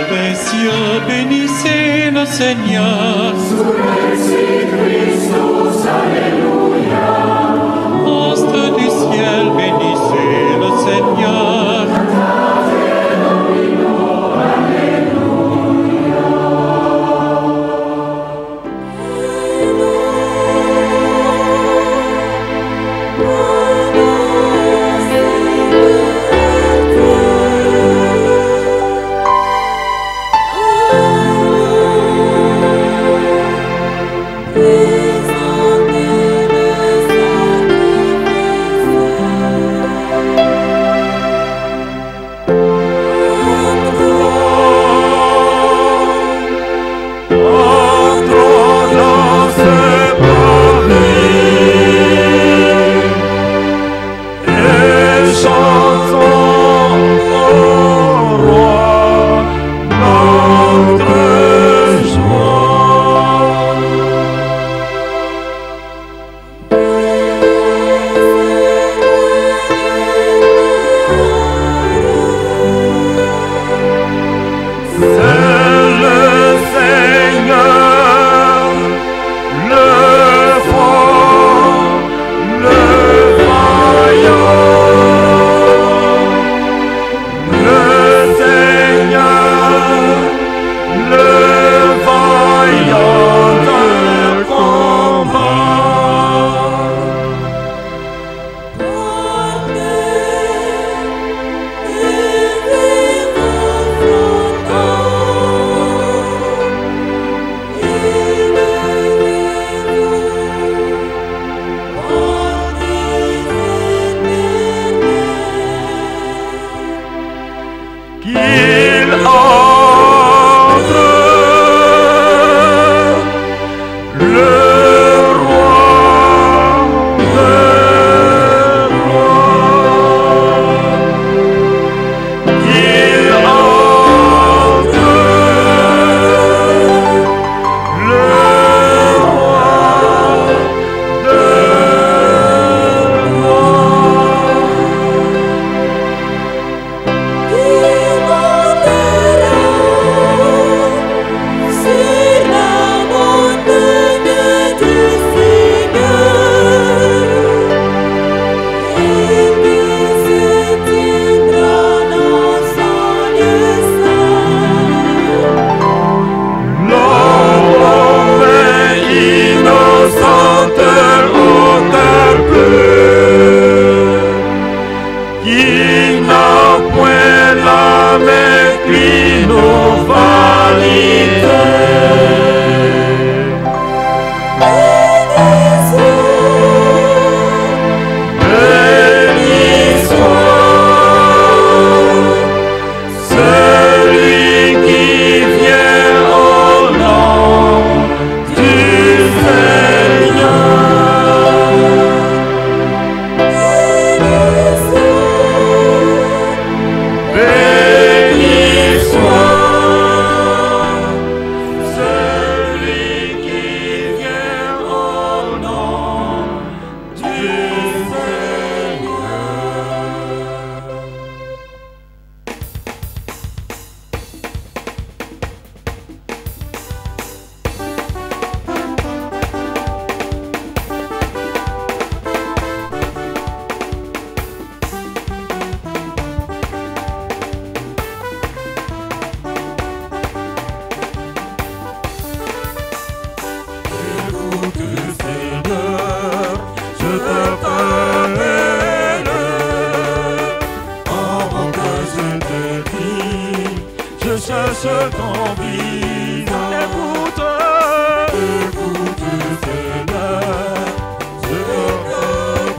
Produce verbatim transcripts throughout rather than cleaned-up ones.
les cieux, bénissez le Seigneur. Sous les Christus, Alléluia. Astres du ciel, bénissez le Seigneur. cherche ton visage. Écoute, écoute, Seigneur, je veux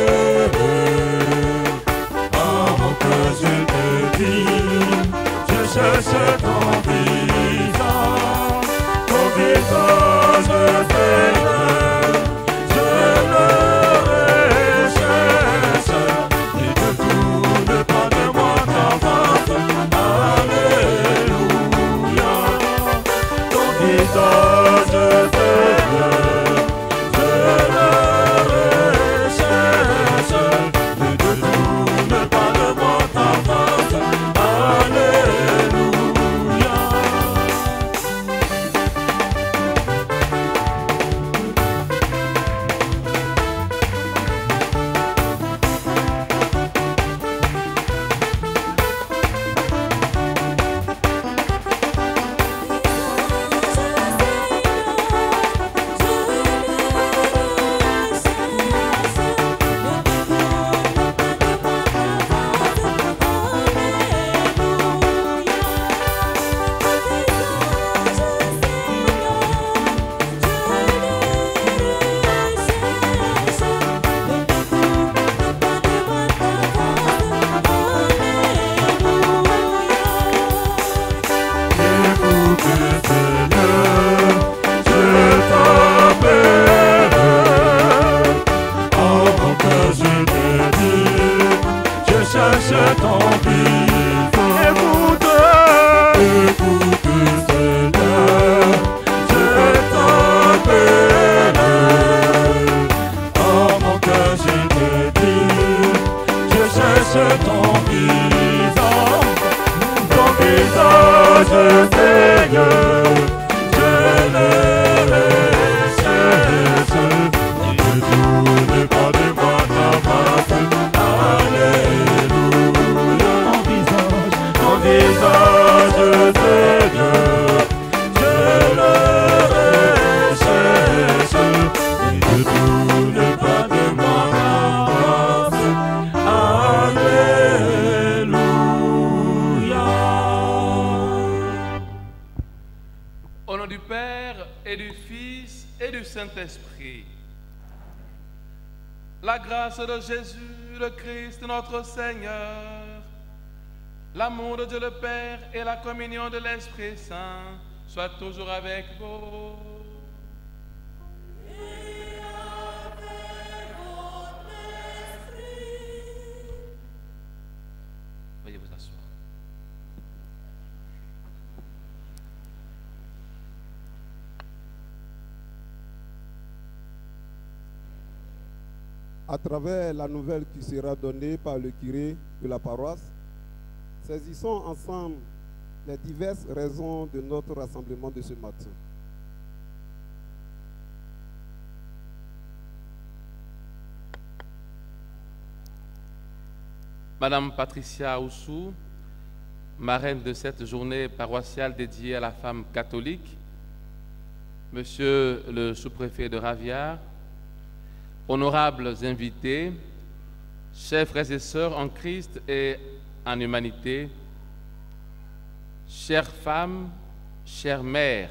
t'aimer. Avant que je te dise, je cherche ton visage, ton visage, Seigneur, je le recherche, et ne tourne pas de moi ta face. Alléluia. ton Fils. Écoute, écoute Seigneur, je t'appelle. Oh mon cœur, je te dis, je cherche ton visage, ton visage Seigneur, je le recherche, et ne tourne pas de moi ta face. Alléluia, ton visage, ton visage Seigneur, je le recherche, et ne tourne pas de moi ta face. Alléluia. Au nom du Père et du Fils et du Saint-Esprit, la grâce de Jésus, le Christ, notre Seigneur, l'amour de Dieu le Père et la communion de l'Esprit Saint soient toujours avec vous. Veuillez vous asseoir. À travers la nouvelle qui sera donnée par le curé de la paroisse, saisissons ensemble les diverses raisons de notre rassemblement de ce matin. Madame Patricia Oussou, marraine de cette journée paroissiale dédiée à la femme catholique, Monsieur le sous-préfet de Raviat, honorables invités, chers frères et sœurs en Christ et en humanité, chères femmes, chères mères,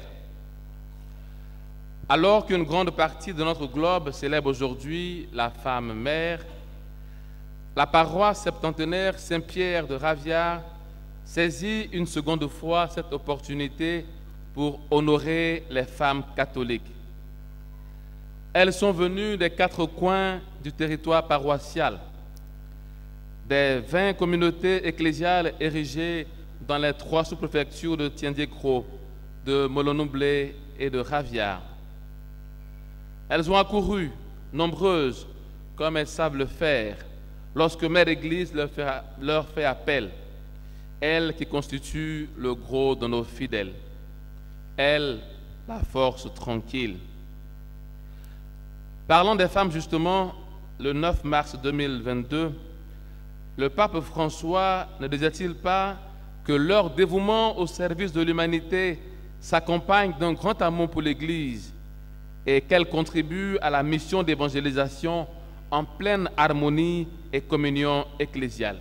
alors qu'une grande partie de notre globe célèbre aujourd'hui la femme mère, la paroisse septentenaire Saint-Pierre de Raviat saisit une seconde fois cette opportunité pour honorer les femmes catholiques. Elles sont venues des quatre coins du territoire paroissial, des vingt communautés ecclésiales érigées dans les trois sous-préfectures de Tiendie-Cros, de Molonoublé et de Raviat. Elles ont accouru, nombreuses, comme elles savent le faire, lorsque Mère Église leur fait, leur fait appel, elle qui constitue le gros de nos fidèles, elle, la force tranquille. Parlant des femmes justement, le neuf mars deux mille vingt-deux, le pape François ne disait-il pas que leur dévouement au service de l'humanité s'accompagne d'un grand amour pour l'Église et qu'elle contribue à la mission d'évangélisation en pleine harmonie et communion ecclésiale.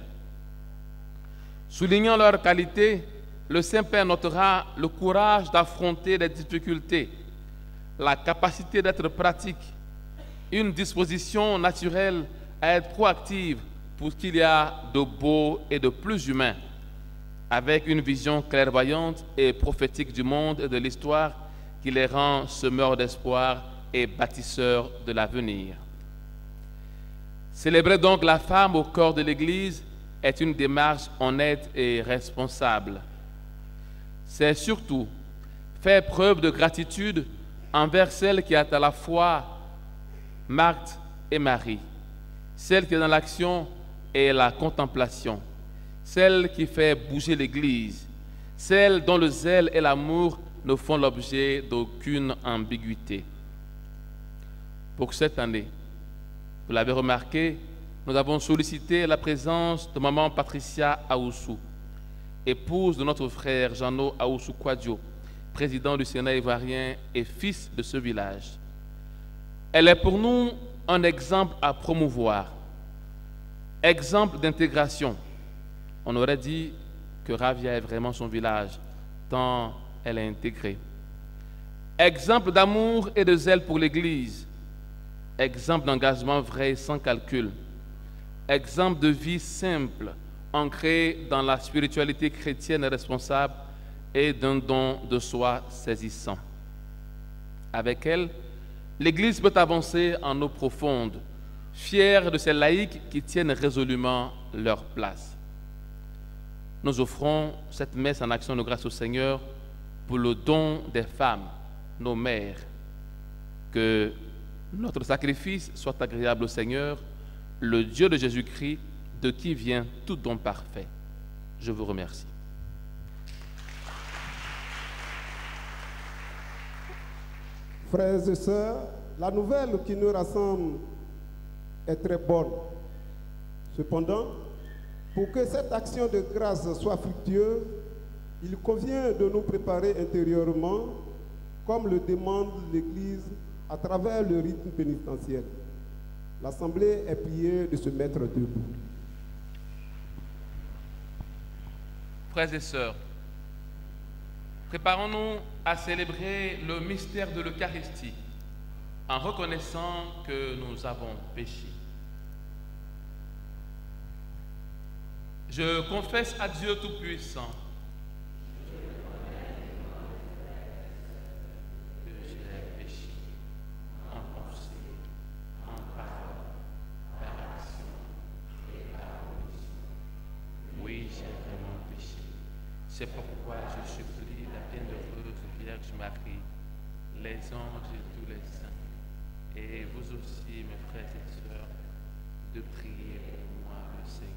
Soulignant leur qualité, le Saint-Père notera le courage d'affronter les difficultés, la capacité d'être pratique, une disposition naturelle à être proactive pour ce qu'il y a de beau et de plus humain, avec une vision clairvoyante et prophétique du monde et de l'histoire qui les rend semeurs d'espoir et bâtisseurs de l'avenir. Célébrer donc la femme au corps de l'Église est une démarche honnête et responsable. C'est surtout faire preuve de gratitude envers celle qui est à la fois Marthe et Marie, celle qui est dans l'action et la contemplation, celle qui fait bouger l'Église, celle dont le zèle et l'amour ne font l'objet d'aucune ambiguïté. Pour cette année, vous l'avez remarqué, nous avons sollicité la présence de maman Patricia Aoussou, épouse de notre frère Jeannot Aoussou Kouadio, président du Sénat ivoirien et fils de ce village. Elle est pour nous un exemple à promouvoir, exemple d'intégration. On aurait dit que Raviat est vraiment son village, tant elle est intégrée. Exemple d'amour et de zèle pour l'Église, exemple d'engagement vrai et sans calcul, exemple de vie simple, ancrée dans la spiritualité chrétienne responsable et d'un don de soi saisissant. Avec elle, l'Église peut avancer en eau profonde, fière de ces laïcs qui tiennent résolument leur place. nous offrons cette messe en action de grâce au Seigneur pour le don des femmes, nos mères. Que notre sacrifice soit agréable au Seigneur, le Dieu de Jésus-Christ, de qui vient tout don parfait. Je vous remercie. Frères et sœurs, la nouvelle qui nous rassemble est très bonne. Cependant, pour que cette action de grâce soit fructueuse, il convient de nous préparer intérieurement, comme le demande l'Église à travers le rythme pénitentiel. L'Assemblée est priée de se mettre debout. Frères et sœurs, préparons-nous à célébrer le mystère de l'Eucharistie en reconnaissant que nous avons péché. Je confesse à Dieu Tout-Puissant que j'ai péché en pensée, en parole, par action et par omission. Oui, j'ai vraiment péché. C'est pourquoi je supplie la bienheureuse Vierge Marie, les anges et tous les saints, et vous aussi, mes frères et sœurs, de prier pour moi, le Seigneur.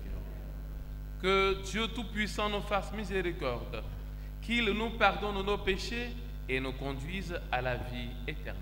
Que Dieu Tout-Puissant nous fasse miséricorde, qu'il nous pardonne nos péchés et nous conduise à la vie éternelle.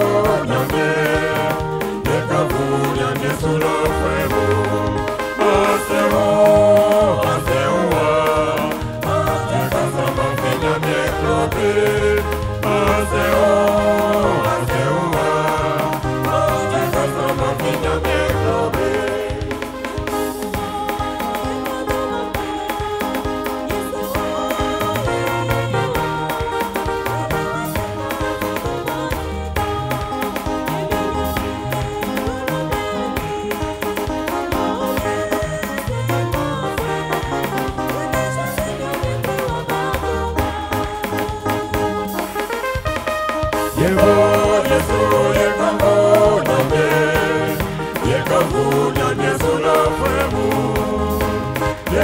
Oh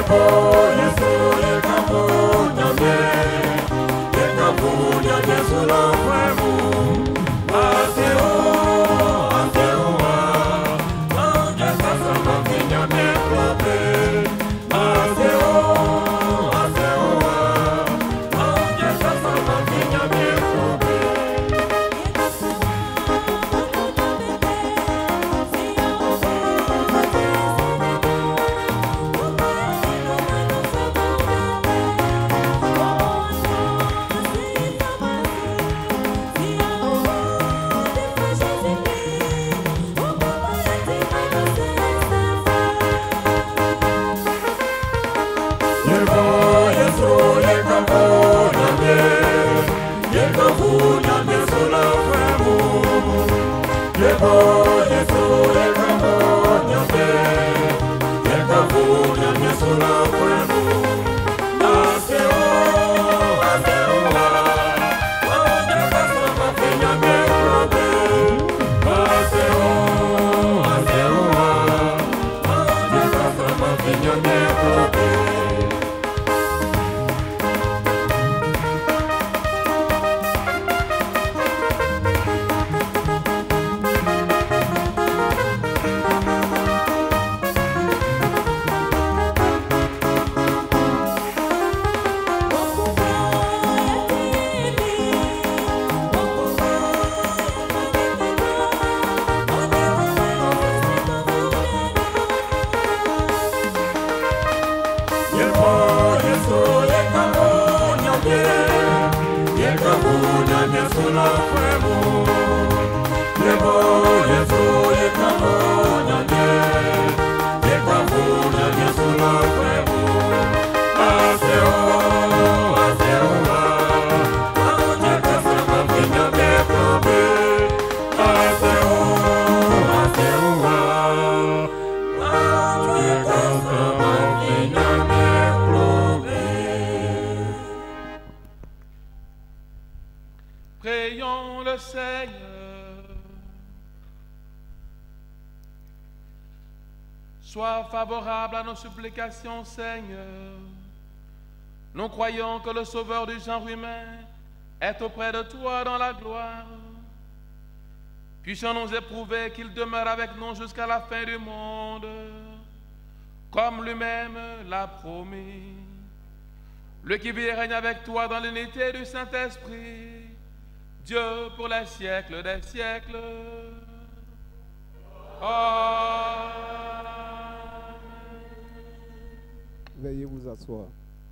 Prions le Seigneur. Sois favorable à nos supplications, Seigneur. Nous croyons que le Sauveur du genre humain est auprès de toi dans la gloire. Puissions-nous éprouver qu'il demeure avec nous jusqu'à la fin du monde, comme lui-même l'a promis. Lui qui vit et règne avec toi dans l'unité du Saint-Esprit, Dieu pour les siècles des siècles. Amen. Veuillez vous asseoir.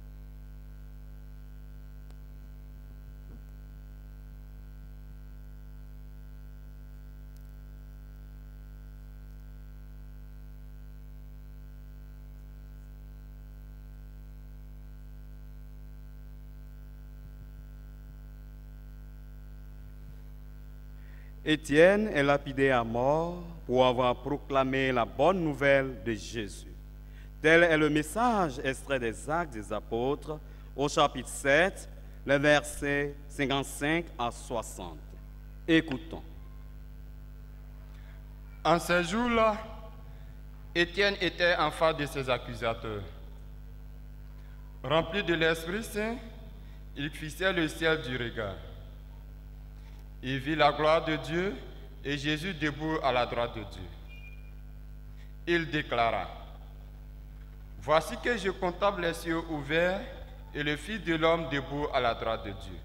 Étienne est lapidé à mort pour avoir proclamé la bonne nouvelle de Jésus. Tel est le message extrait des Actes des Apôtres au chapitre sept, les versets cinquante-cinq à soixante. Écoutons. En ce jour-là, Étienne était en face de ses accusateurs. Rempli de l'Esprit Saint, il fixait le ciel du regard. Il vit la gloire de Dieu et Jésus debout à la droite de Dieu. Il déclara: Voici que je contemple les cieux ouverts et le Fils de l'homme debout à la droite de Dieu.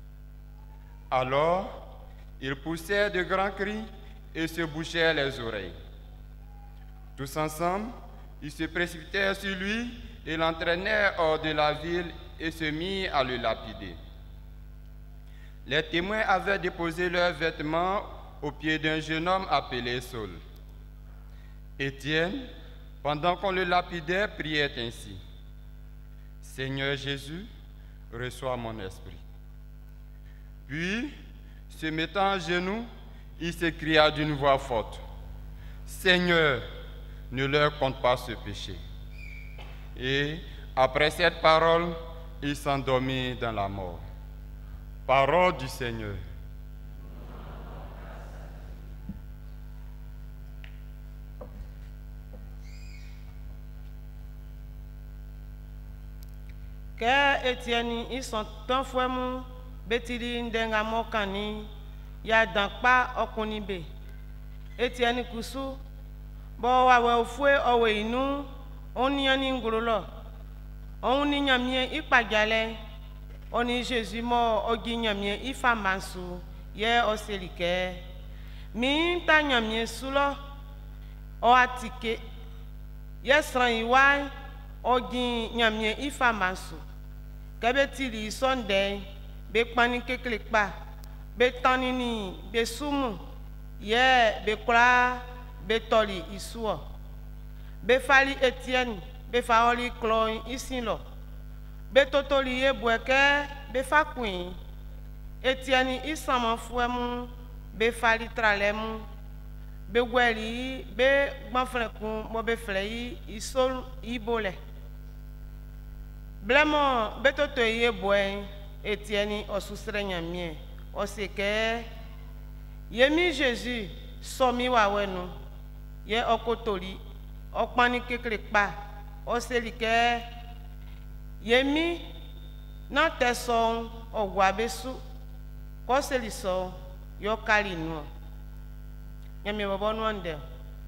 Alors, ils poussèrent de grands cris et se bouchèrent les oreilles. Tous ensemble, ils se précipitèrent sur lui et l'entraînèrent hors de la ville et se mirent à le lapider. Les témoins avaient déposé leurs vêtements aux pieds d'un jeune homme appelé Saul. Étienne, pendant qu'on le lapidait, priait ainsi: Seigneur Jésus, reçois mon esprit. Puis, se mettant à genoux, il s'écria d'une voix forte: Seigneur, ne leur compte pas ce péché. Et, après cette parole, il s'endormit dans la mort. Parole du Seigneur. que Etienne ils sont tant fois mou betili ndenga mokani ya dankpa okunibe Etienne kusu bo wa we fue owe inu oni ani ngurolo oni nyamie ipajale oni Jésus mo ogi nyamie ifamansu ye oselike mi ta nyamie sulo o atike yesran iwa ogi nyamie ifamansu kebetili Sunday be kpani kekele kpa be tanini be sumu ye be kra be toli isuo be fali Etienne be faoli cloin isilo be totoli ye bueke be fakwin Etienne isama fuemu be fali tralemu be gweli be gbanfrekun mo be flei isol ibole blemo be toto ye buen Etienne osusre nyamie oseke yemi Jésus somi wawenu ye okotoli okpani kekele kpa oselike yemi na teson ogwabesu koseliso yo kalinu nyamie bobonu ande.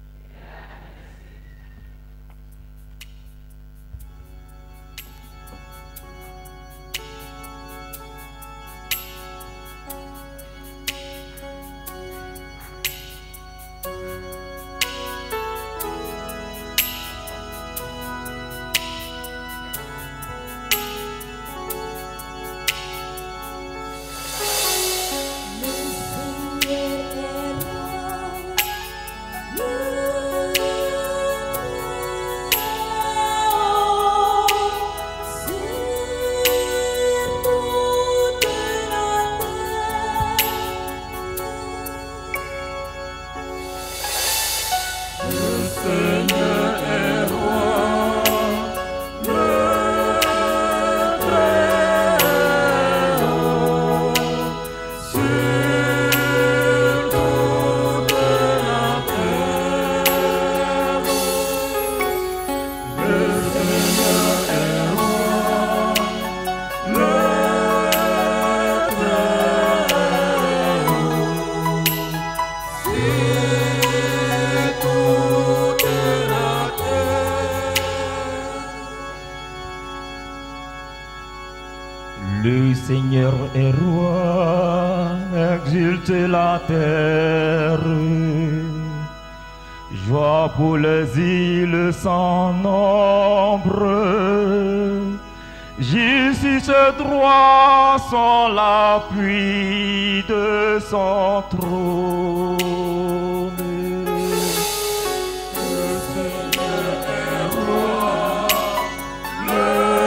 Le Seigneur est roi, exulte la terre. Joie pour les îles sans nombre. Justice et droit sont l'appui de son trône. Le Seigneur est roi, le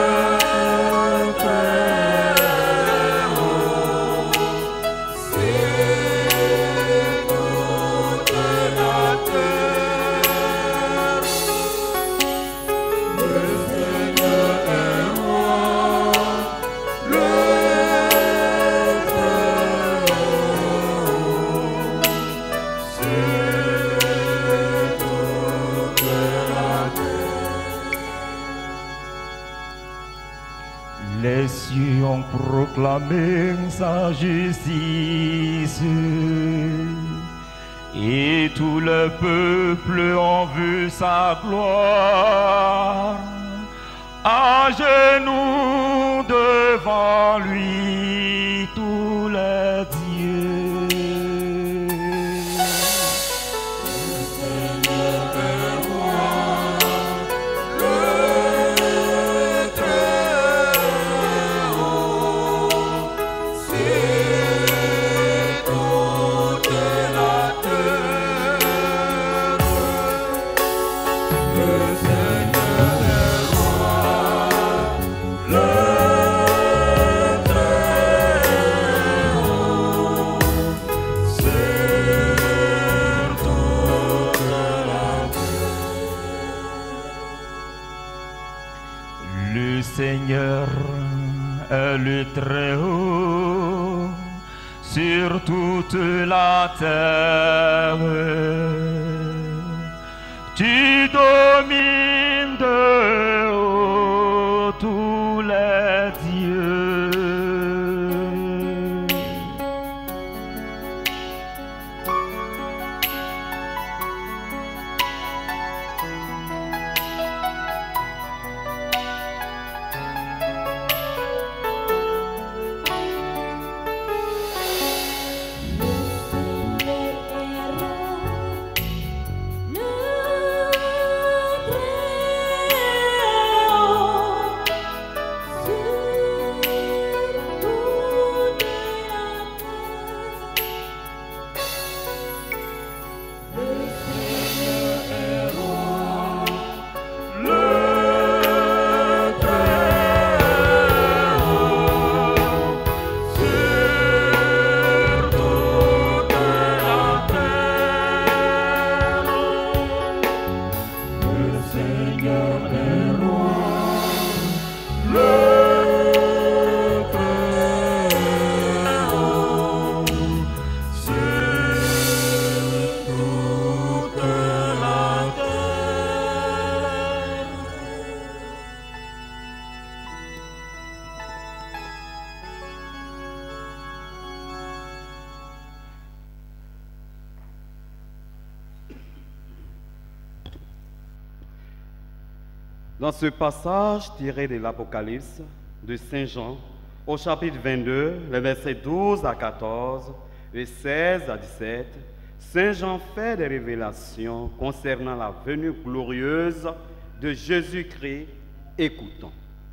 Les cieux ont proclamé sa justice et tout le peuple ont vu sa gloire. À genoux devant lui tous les dieux. Seigneur est le Très-Haut sur toute la terre. Tu domines de haut tous les Dans ce passage tiré de l'Apocalypse de Saint Jean, au chapitre vingt-deux, les versets douze à quatorze et seize à dix-sept, Saint Jean fait des révélations concernant la venue glorieuse de Jésus-Christ. Écoutons.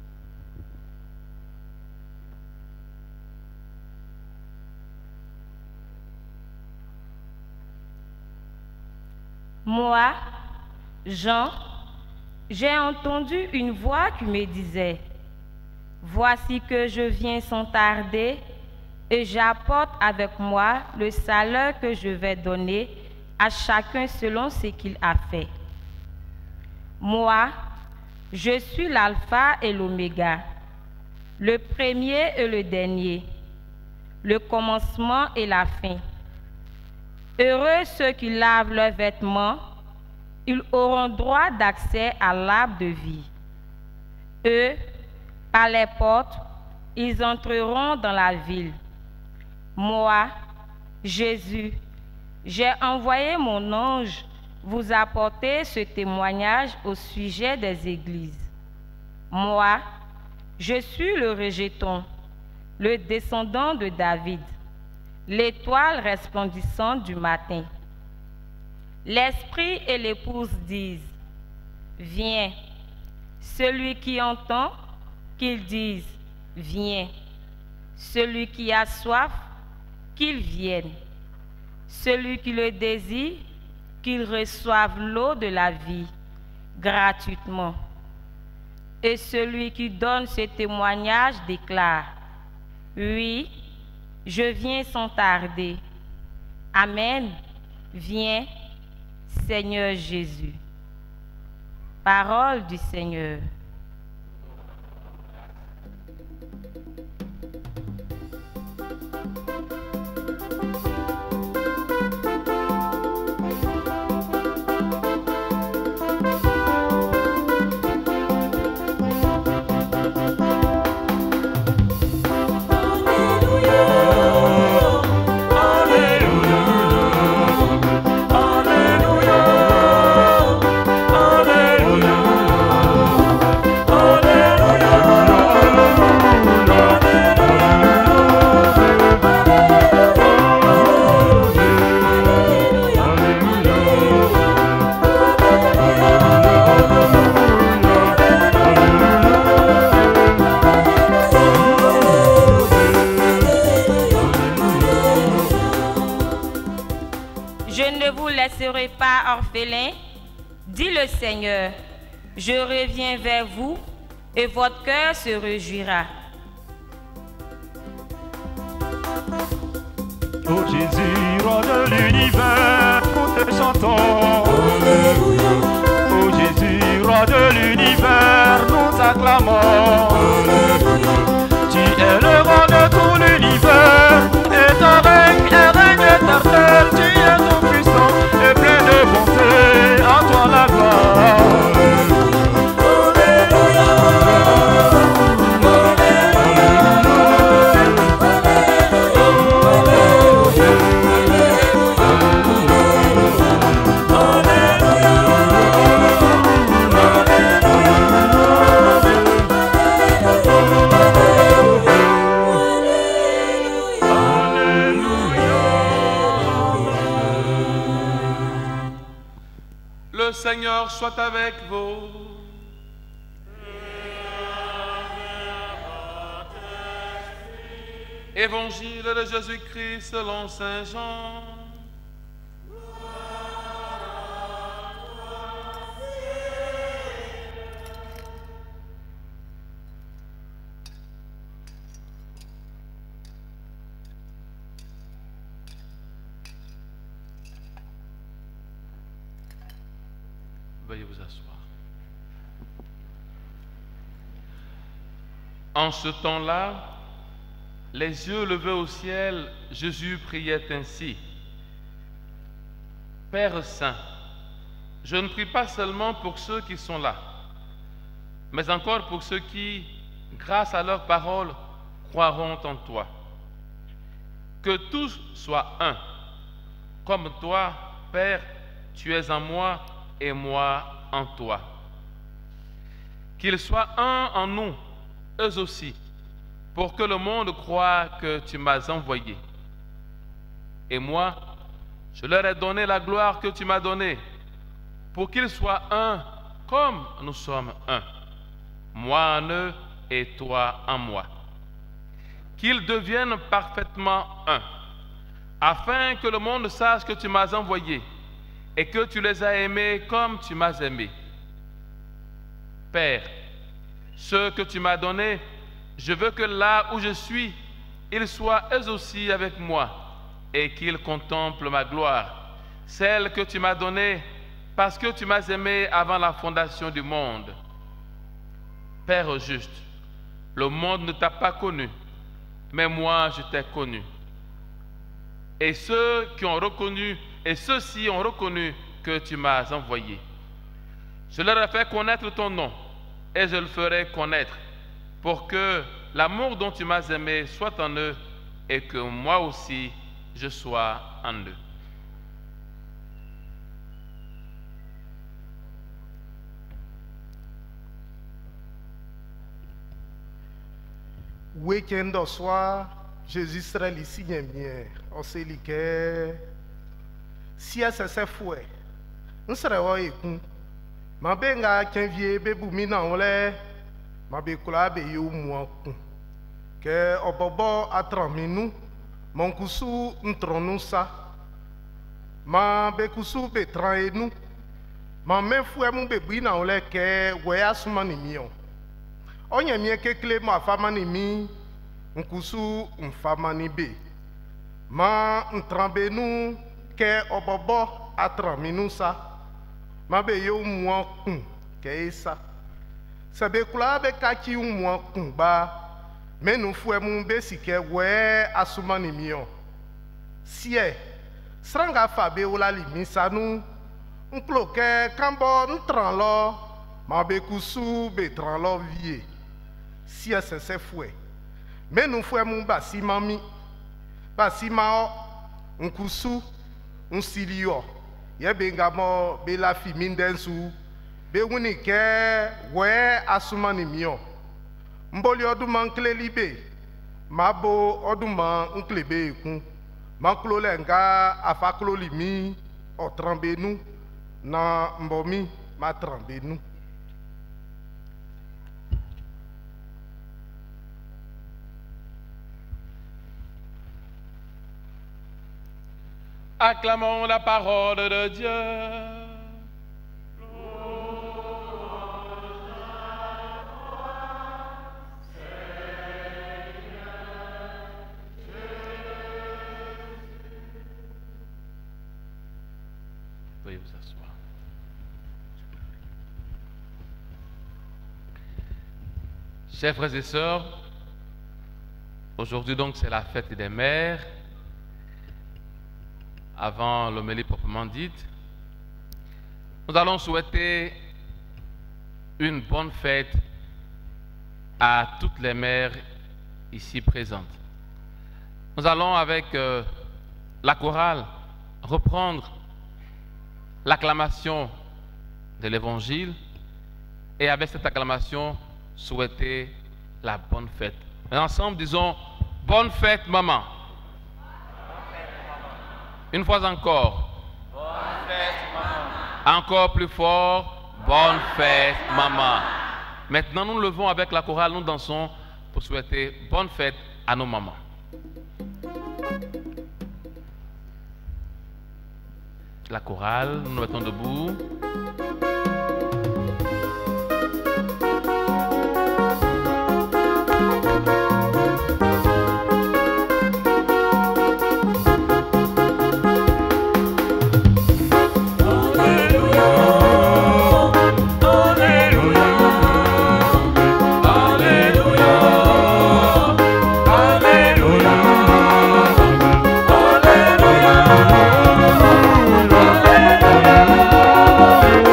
Moi, Jean, j'ai entendu une voix qui me disait, « Voici que je viens sans tarder, et j'apporte avec moi le salaire que je vais donner à chacun selon ce qu'il a fait. Moi, je suis l'alpha et l'oméga, le premier et le dernier, le commencement et la fin. Heureux ceux qui lavent leurs vêtements, ils auront droit d'accès à l'arbre de vie. Eux, par les portes, ils entreront dans la ville. Moi, Jésus, j'ai envoyé mon ange vous apporter ce témoignage au sujet des églises. Moi, je suis le rejeton, le descendant de David, l'étoile resplendissante du matin. L'esprit et l'épouse disent, « Viens ». Celui qui entend, qu'il dise, « Viens ». Celui qui a soif, qu'il vienne. Celui qui le désire, qu'il reçoive l'eau de la vie gratuitement. Et celui qui donne ce témoignage déclare, « Oui, je viens sans tarder. Amen. Viens, Seigneur Jésus. » Parole du Seigneur. Orphelin, dit le Seigneur, je reviens vers vous et votre cœur se réjouira. Ô Jésus, roi de l'univers, nous te chantons. Alléluia. Ô Jésus, roi de l'univers, nous acclamons. Alléluia. Tu es le roi de tout l'univers, et ton règne est règne éternel. Tu es tout puissant et plein de bonté, à toi la gloire. Le Seigneur soit avec vous. Évangile de Jésus-Christ selon Saint Jean. Veuillez vous asseoir. En ce temps-là, les yeux levés au ciel, Jésus priait ainsi. Père Saint, je ne prie pas seulement pour ceux qui sont là, mais encore pour ceux qui, grâce à leur parole, croiront en toi. Que tous soient un, comme toi, Père, tu es en moi et moi en toi. qu'ils soient un en nous, eux aussi, pour que le monde croie que tu m'as envoyé. Et moi, je leur ai donné la gloire que tu m'as donnée, pour qu'ils soient un comme nous sommes un, moi en eux et toi en moi. Qu'ils deviennent parfaitement un, afin que le monde sache que tu m'as envoyé et que tu les as aimés comme tu m'as aimé. Père, ceux que tu m'as donnés, je veux que là où je suis, ils soient eux aussi avec moi et qu'ils contemplent ma gloire, celle que tu m'as donnée parce que tu m'as aimé avant la fondation du monde. Père juste, le monde ne t'a pas connu, mais moi je t'ai connu. Et ceux qui ont reconnu, et ceux-ci ont reconnu que tu m'as envoyé. Je leur ai fait connaître ton nom, et je le ferai connaître, pour que l'amour dont tu m'as aimé soit en eux, et que moi aussi je sois en eux. Week-end au soir, Jésus sera ici bien. On sait que si c'est ce fouet, on sera au écoute. Ma benga kenvie bebu mina ole, ma bekula be yu mwaku. Que obobo atraminu, mon kusu ntronu sa. Ma bekusu be traenu. Ma me fouet mon bebu na ole que wea sumani mion. Onye mie kekle ma famani mi, nkusu mfamani be. Ma ntrambenu ke obobo atraminu sa. Ma be yo mwa kun ke isa. Sabe kula be kaki mwa kun ba. Menu fue mun be sike we asumani mion. Sie, sranga fabe ula li misanu. Nklo ke kambo ntran lo. Ma be kusu be tran lo vie. Si c'est ce fouet. Mais nous fouet mon basi mami. Basi mao, un kusu, un silio. Ye bengamo, be la fi mindensu. Be winike, we asumani mio. Mboli oduman kle libe. Mabo oduman unklebe ikun. Manklo lenga afaklo limi. O trambe nou. Na mbomi, ma trambe nou. Acclamons la parole de Dieu. Veuillez vous asseoir. Chers frères et sœurs, aujourd'hui donc c'est la fête des mères. Avant l'homélie proprement dite, nous allons souhaiter une bonne fête à toutes les mères ici présentes. Nous allons avec euh, la chorale reprendre l'acclamation de l'Évangile et avec cette acclamation souhaiter la bonne fête. Et ensemble disons « Bonne fête maman ». Une fois encore. Bonne fête, maman. Encore plus fort. Bonne fête, maman. Maintenant, nous nous levons avec la chorale, nous dansons pour souhaiter bonne fête à nos mamans. La chorale, nous nous mettons debout. Alléluia.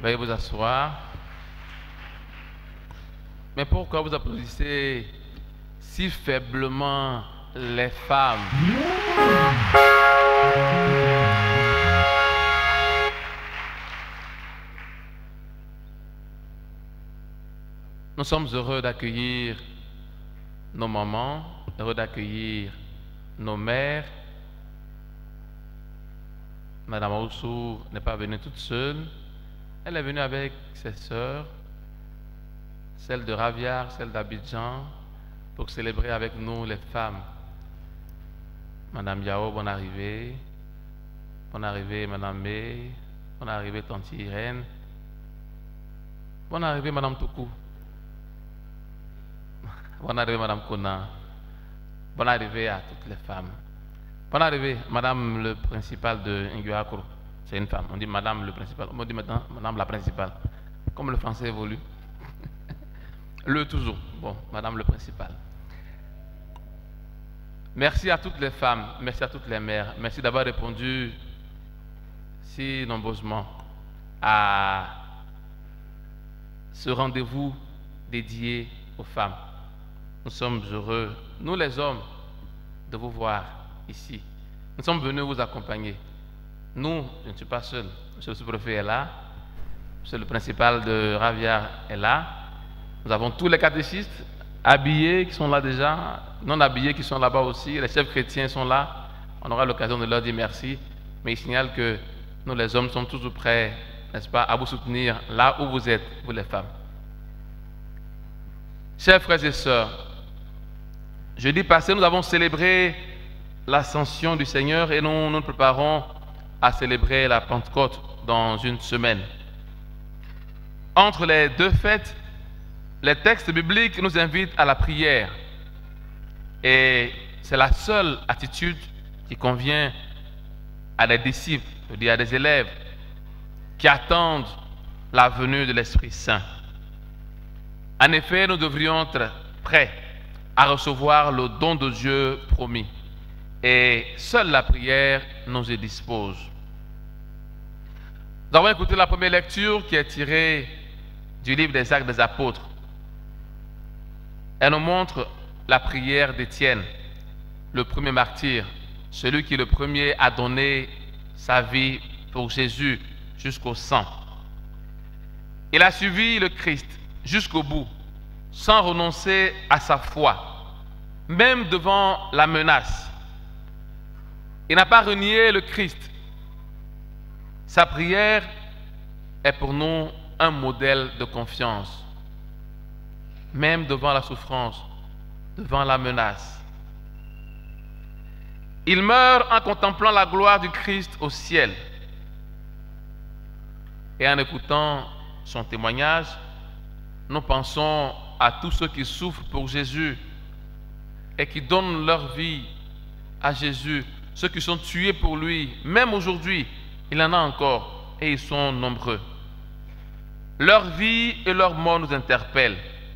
Veuillez vous asseoir. Mais pourquoi vous applaudissez si faiblement les femmes? Nous sommes heureux d'accueillir nos mamans, heureux d'accueillir nos mères. Madame Oussou n'est pas venue toute seule. Elle est venue avec ses sœurs, celle de Raviard, celle d'Abidjan, pour célébrer avec nous les femmes. Madame Yao, bonne arrivée. Bonne arrivée, Madame May. Bonne arrivée, Tante Irène. Bonne arrivée, Madame Toukou. Bonne arrivée, Madame Kona. Bonne arrivée à toutes les femmes. Bonne arrivée, Madame le principal de Nguakro. C'est une femme. On dit Madame le principal. On dit maintenant Madame la principale. Comme le français évolue. Le toujours. Bon, Madame le principal. Merci à toutes les femmes. Merci à toutes les mères. Merci d'avoir répondu si nombreusement à ce rendez-vous dédié aux femmes. Nous sommes heureux, nous les hommes, de vous voir ici. Nous sommes venus vous accompagner. Nous, je ne suis pas seul. Monsieur le sous-préfet est là. Monsieur le principal de Raviard est là. Nous avons tous les catéchistes habillés qui sont là déjà, non habillés qui sont là-bas aussi. Les chefs chrétiens sont là. On aura l'occasion de leur dire merci. Mais ils signalent que nous, les hommes, sommes toujours prêts, n'est-ce pas, à vous soutenir là où vous êtes, vous les femmes. Chers frères et sœurs, jeudi passé, nous avons célébré l'ascension du Seigneur et nous nous, nous préparons à célébrer la Pentecôte dans une semaine. Entre les deux fêtes, les textes bibliques nous invitent à la prière. Et c'est la seule attitude qui convient à des disciples, je veux dire à des élèves, qui attendent la venue de l'Esprit Saint. En effet, nous devrions être prêts à recevoir le don de Dieu promis. Et seule la prière nous y dispose. Nous avons écouté la première lecture qui est tirée du livre des Actes des Apôtres. Elle nous montre la prière d'Étienne, le premier martyr, celui qui le premier a donné sa vie pour Jésus jusqu'au sang. Il a suivi le Christ jusqu'au bout, sans renoncer à sa foi, même devant la menace. Il n'a pas renié le Christ. Sa prière est pour nous un modèle de confiance, même devant la souffrance, devant la menace. Il meurt en contemplant la gloire du Christ au ciel. Et en écoutant son témoignage, nous pensons à tous ceux qui souffrent pour Jésus et qui donnent leur vie à Jésus, ceux qui sont tués pour lui. Même aujourd'hui, il en a encore et ils sont nombreux. Leur vie et leur mort nous interpellent.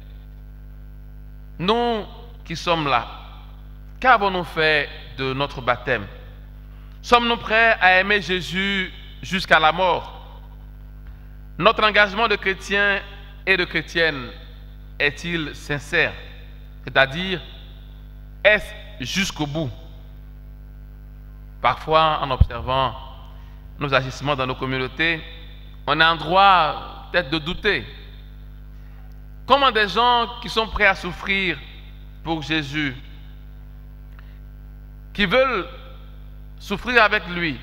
Nous qui sommes là, qu'avons-nous fait de notre baptême? Sommes-nous prêts à aimer Jésus jusqu'à la mort? Notre engagement de chrétien et de chrétienne est-il sincère? C'est-à-dire, est-ce jusqu'au bout? Parfois, en observant nos agissements dans nos communautés, on a un droit peut-être de douter. Comment des gens qui sont prêts à souffrir pour Jésus, qui veulent souffrir avec lui,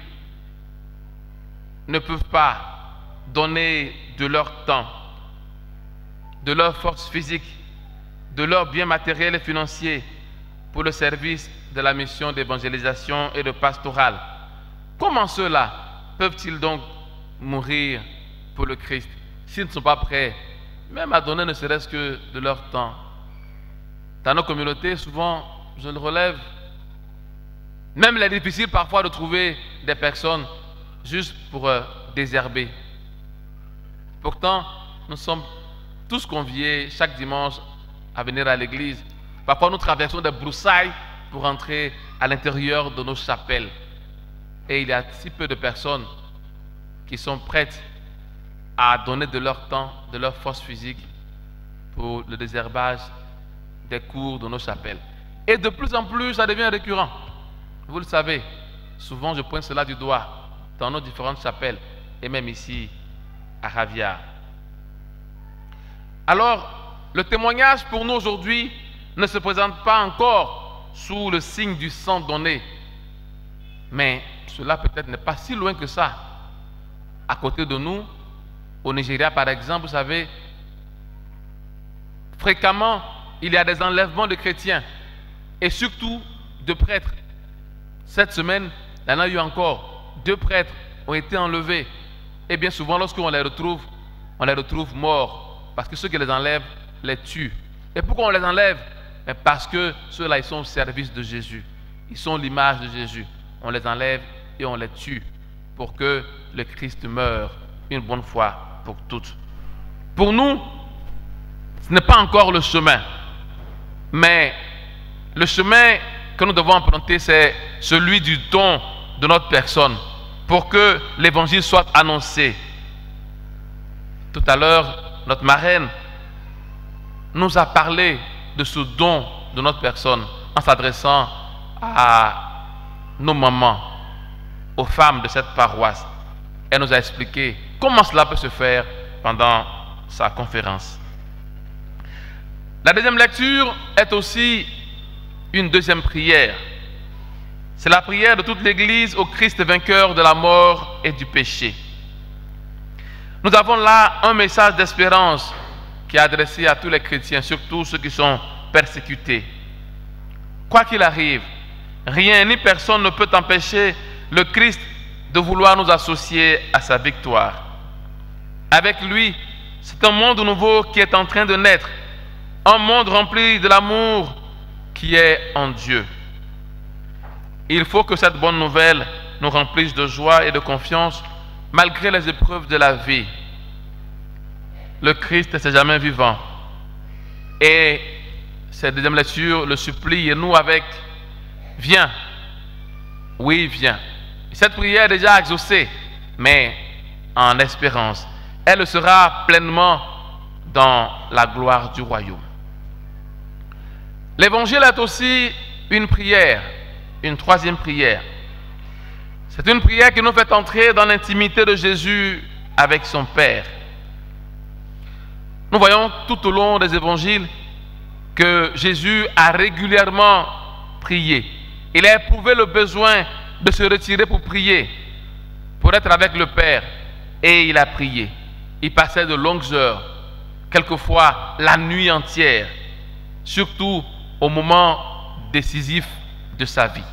ne peuvent pas donner de leur temps, de leur force physique, de leurs biens matériels et financiers pour le service de la mission d'évangélisation et de pastorale. Comment ceux-là peuvent-ils donc mourir pour le Christ s'ils ne sont pas prêts même à donner ne serait-ce que de leur temps? Dans nos communautés, souvent, je le relève, même il est difficile parfois de trouver des personnes juste pour euh, désherber. Pourtant, nous sommes tous conviés chaque dimanche à venir à l'église. Parfois, nous traversons des broussailles pour entrer à l'intérieur de nos chapelles. Et il y a si peu de personnes qui sont prêtes à donner de leur temps, de leur force physique pour le désherbage des cours de nos chapelles. Et de plus en plus, ça devient récurrent. Vous le savez, souvent je pointe cela du doigt dans nos différentes chapelles et même ici à Raviat. Alors, le témoignage pour nous aujourd'hui ne se présente pas encore sous le signe du sang donné, mais cela peut-être n'est pas si loin que ça. À côté de nous, au Nigeria par exemple, vous savez, fréquemment, il y a des enlèvements de chrétiens et surtout de prêtres. Cette semaine, il y en a eu encore. Deux prêtres ont été enlevés. Et bien souvent, lorsqu'on les retrouve, on les retrouve morts. Parce que ceux qui les enlèvent les tuent. Et pourquoi on les enlève? Parce que ceux-là, ils sont au service de Jésus. Ils sont l'image de Jésus. On les enlève et on les tue pour que le Christ meure une bonne fois pour toutes. Pour nous, ce n'est pas encore le chemin. Mais le chemin que nous devons emprunter, c'est celui du don de notre personne pour que l'évangile soit annoncé. Tout à l'heure, notre marraine nous a parlé de ce don de notre personne en s'adressant à nos mamans, aux femmes de cette paroisse. Elle nous a expliqué comment cela peut se faire pendant sa conférence. La deuxième lecture est aussi une deuxième prière. C'est la prière de toute l'Église au Christ vainqueur de la mort et du péché. Nous avons là un message d'espérance qui est adressé à tous les chrétiens, surtout ceux qui sont persécutés. Quoi qu'il arrive, rien ni personne ne peut empêcher le Christ de vouloir nous associer à sa victoire. Avec lui, c'est un monde nouveau qui est en train de naître, un monde rempli de l'amour qui est en Dieu. Il faut que cette bonne nouvelle nous remplisse de joie et de confiance malgré les épreuves de la vie. Le Christ est jamais vivant. Et cette deuxième lecture le supplie et nous avec « Viens ». Oui, viens. Cette prière est déjà exaucée, mais en espérance. Elle sera pleinement dans la gloire du royaume. L'évangile est aussi une prière, une troisième prière. C'est une prière qui nous fait entrer dans l'intimité de Jésus avec son Père. Nous voyons tout au long des évangiles que Jésus a régulièrement prié. Il a éprouvé le besoin de se retirer pour prier, pour être avec le Père. Et il a prié. Il passait de longues heures, quelquefois la nuit entière, surtout au moment décisif de sa vie.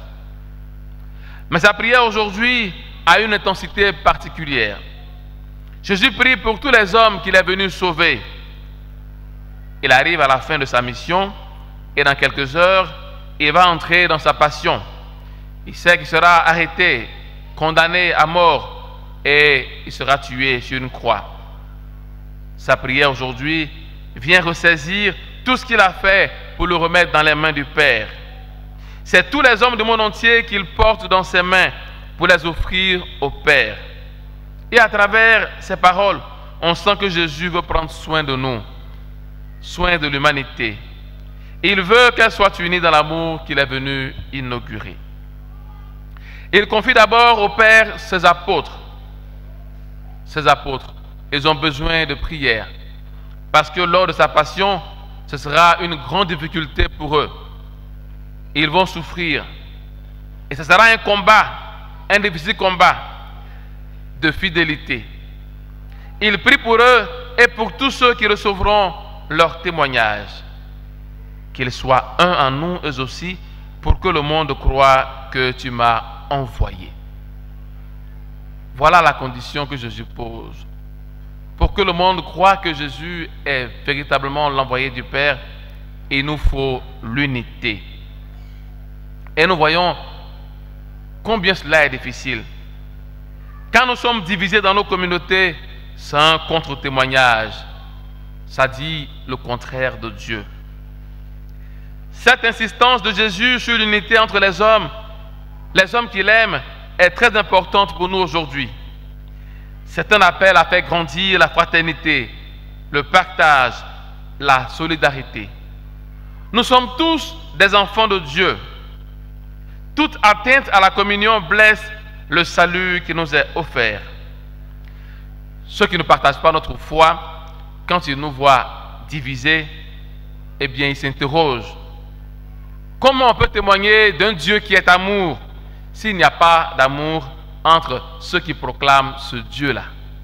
Mais sa prière aujourd'hui a une intensité particulière. Jésus prie pour tous les hommes qu'il est venu sauver. Il arrive à la fin de sa mission et dans quelques heures, il va entrer dans sa passion. Il sait qu'il sera arrêté, condamné à mort et il sera tué sur une croix. Sa prière aujourd'hui vient ressaisir tout ce qu'il a fait pour le remettre dans les mains du Père. C'est tous les hommes du monde entier qu'il porte dans ses mains pour les offrir au Père. Et à travers ces paroles, on sent que Jésus veut prendre soin de nous, soin de l'humanité. Il veut qu'elle soit unie dans l'amour qu'il est venu inaugurer. Il confie d'abord au Père ses apôtres. Ses apôtres, ils ont besoin de prière. Parce que lors de sa passion, ce sera une grande difficulté pour eux. Ils vont souffrir. Et ce sera un combat, un difficile combat de fidélité. Il prie pour eux et pour tous ceux qui recevront leur témoignage. Qu'ils soient un en nous, eux aussi, pour que le monde croie que tu m'as envoyé. Voilà la condition que Jésus pose. Pour que le monde croie que Jésus est véritablement l'envoyé du Père, il nous faut l'unité. Et nous voyons combien cela est difficile. Quand nous sommes divisés dans nos communautés, c'est un contre-témoignage. Ça dit le contraire de Dieu. Cette insistance de Jésus sur l'unité entre les hommes, les hommes qu'il aime, est très importante pour nous aujourd'hui. C'est un appel à faire grandir la fraternité, le partage, la solidarité. Nous sommes tous des enfants de Dieu. Toute atteinte à la communion blesse le salut qui nous est offert. Ceux qui ne partagent pas notre foi, quand ils nous voient divisés, eh bien, ils s'interrogent. Comment on peut témoigner d'un Dieu qui est amour s'il n'y a pas d'amour entre ceux qui proclament ce Dieu-là?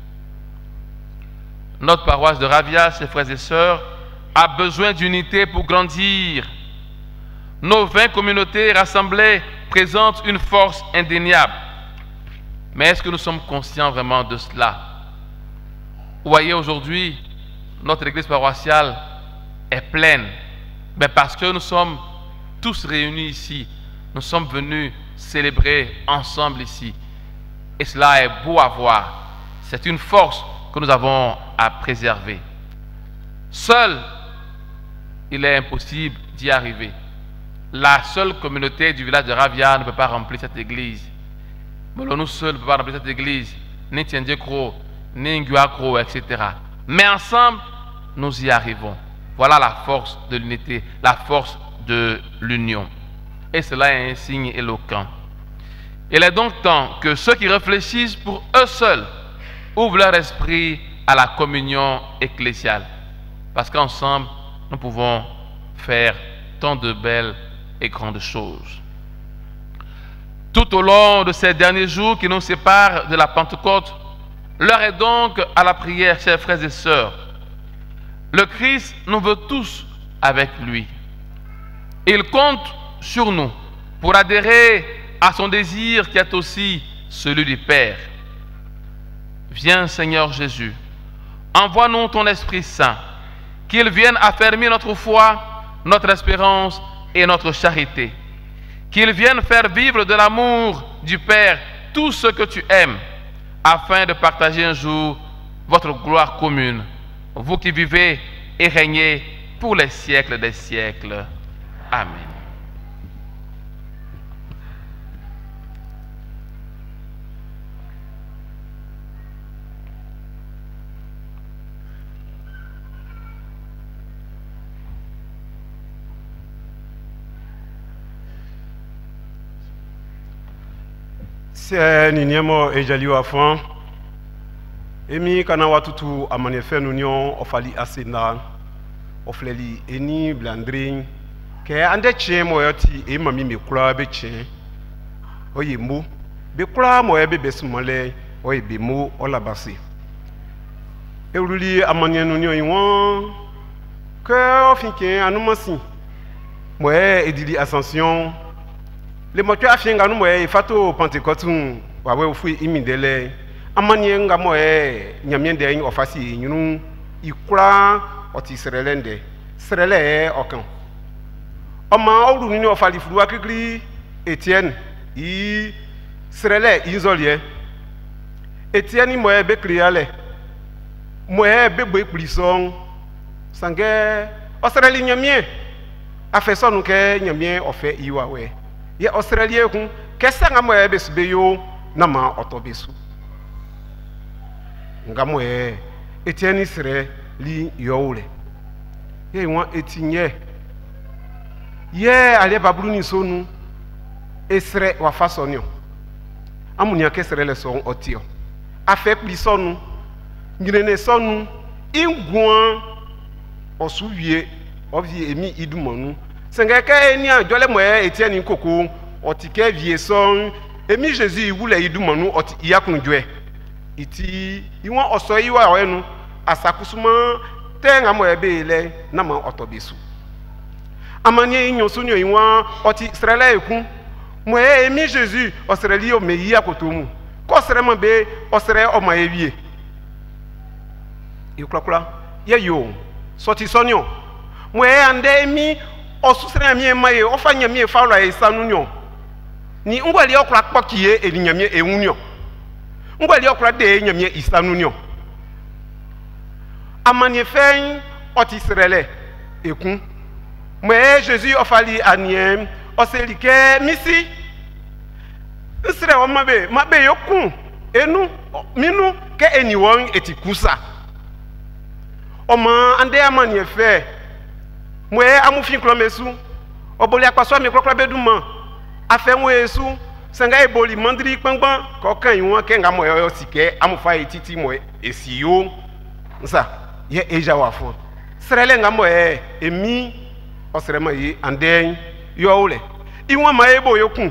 Notre paroisse de Ravia, chers frères et sœurs, a besoin d'unité pour grandir. Nos vingt communautés rassemblées présentent une force indéniable. Mais est-ce que nous sommes conscients vraiment de cela? Vous voyez, aujourd'hui, notre église paroissiale est pleine. Mais parce que nous sommes tous réunis ici, nous sommes venus célébrer ensemble ici. Et cela est beau à voir. C'est une force que nous avons à préserver. Seul, il est impossible d'y arriver. La seule communauté du village de Ravia ne peut pas remplir cette église. Nous seuls ne pouvons pas remplir cette église. Ni Tiendjekro, ni Nguakro, et cetera. Mais ensemble, nous y arrivons. Voilà la force de l'unité, la force de l'union. Et cela est un signe éloquent. Il est donc temps que ceux qui réfléchissent pour eux seuls ouvrent leur esprit à la communion ecclésiale. Parce qu'ensemble, nous pouvons faire tant de belles et grandes choses. Tout au long de ces derniers jours qui nous séparent de la Pentecôte, l'heure est donc à la prière, chers frères et sœurs. Le Christ nous veut tous avec lui. Il compte sur nous pour adhérer à son désir qui est aussi celui du Père. Viens, Seigneur Jésus, envoie-nous ton Esprit Saint, qu'il vienne affermir notre foi, notre espérance et notre charité. Qu'il vienne faire vivre de l'amour du Père tout ce que tu aimes, afin de partager un jour votre gloire commune, vous qui vivez et régnez pour les siècles des siècles. Amen. C'est Ninyemo Ejali Wafan. Emi kana watutu amanefe nunyon ofali asena ofleli eni blandring ke ande che moyoti e mami me kura be che oye mu be kura moye be besumole oye be mu olabasi euruli amanye nunyon iwon ke ofinke anumasi moye edili ascension le motu afinga nu moye fato pentecôte wawe ofu imidele amanye nga moye nyamiende yin ofasi nyunu ikura oti serelende serele okan oma oru ni ofali furu akigri Etienne i serele inzolie Etienne moye be kriale moye be gbe prison sange osereli nyamie afeso nu ke nyamie ofe iwawe ye Australie kun kesa nga moye be subeyo na ma otobesu nga moye Etienne sere li yowle ye won etinye ye ale babulu ni sonu esre wa fasonio amunia kesere le son otio afe pli sonu ngirene sonu ingwan osuwie ovie emi idumonu sengeke eni ajole moye Etienne koko otike vie son emi Jésus wule idumonu oti iyakunjwe iti iwon oso iwa wenu asakusuma tenga moye be ile na ma otobesu amanye inyo sunyo iwon oti srela ekun moye emi Jésus osreli o meyi akotomu ko srema be osre o ma ewie ikrakura ye yo soti sonyo moye ande emi osusre mi emaye ofanya mi fawla esanunyo ni ngwali okra kpokiye elinyamie ewunyo ngwali okra de nyamie isanunyo amanye fen otisrele ekun mwe Jésus ofali aniem oselike misi nsre o mabe mabe yokun Et nous, nous, que anyone est ikusa. Oma ande amani fait. Moi amu fin klomesu. Oboli akwaso mi krokra beduma. Afe mo esu. Sanga eboli mandri kpangban ko kan yiwon ke nga mo yo sike amu fa etiti mo esiyo. Nsa ye eja wafo. Srele nga mo e emi osrema yi anden yo ole. Iwon ma ebo yokun.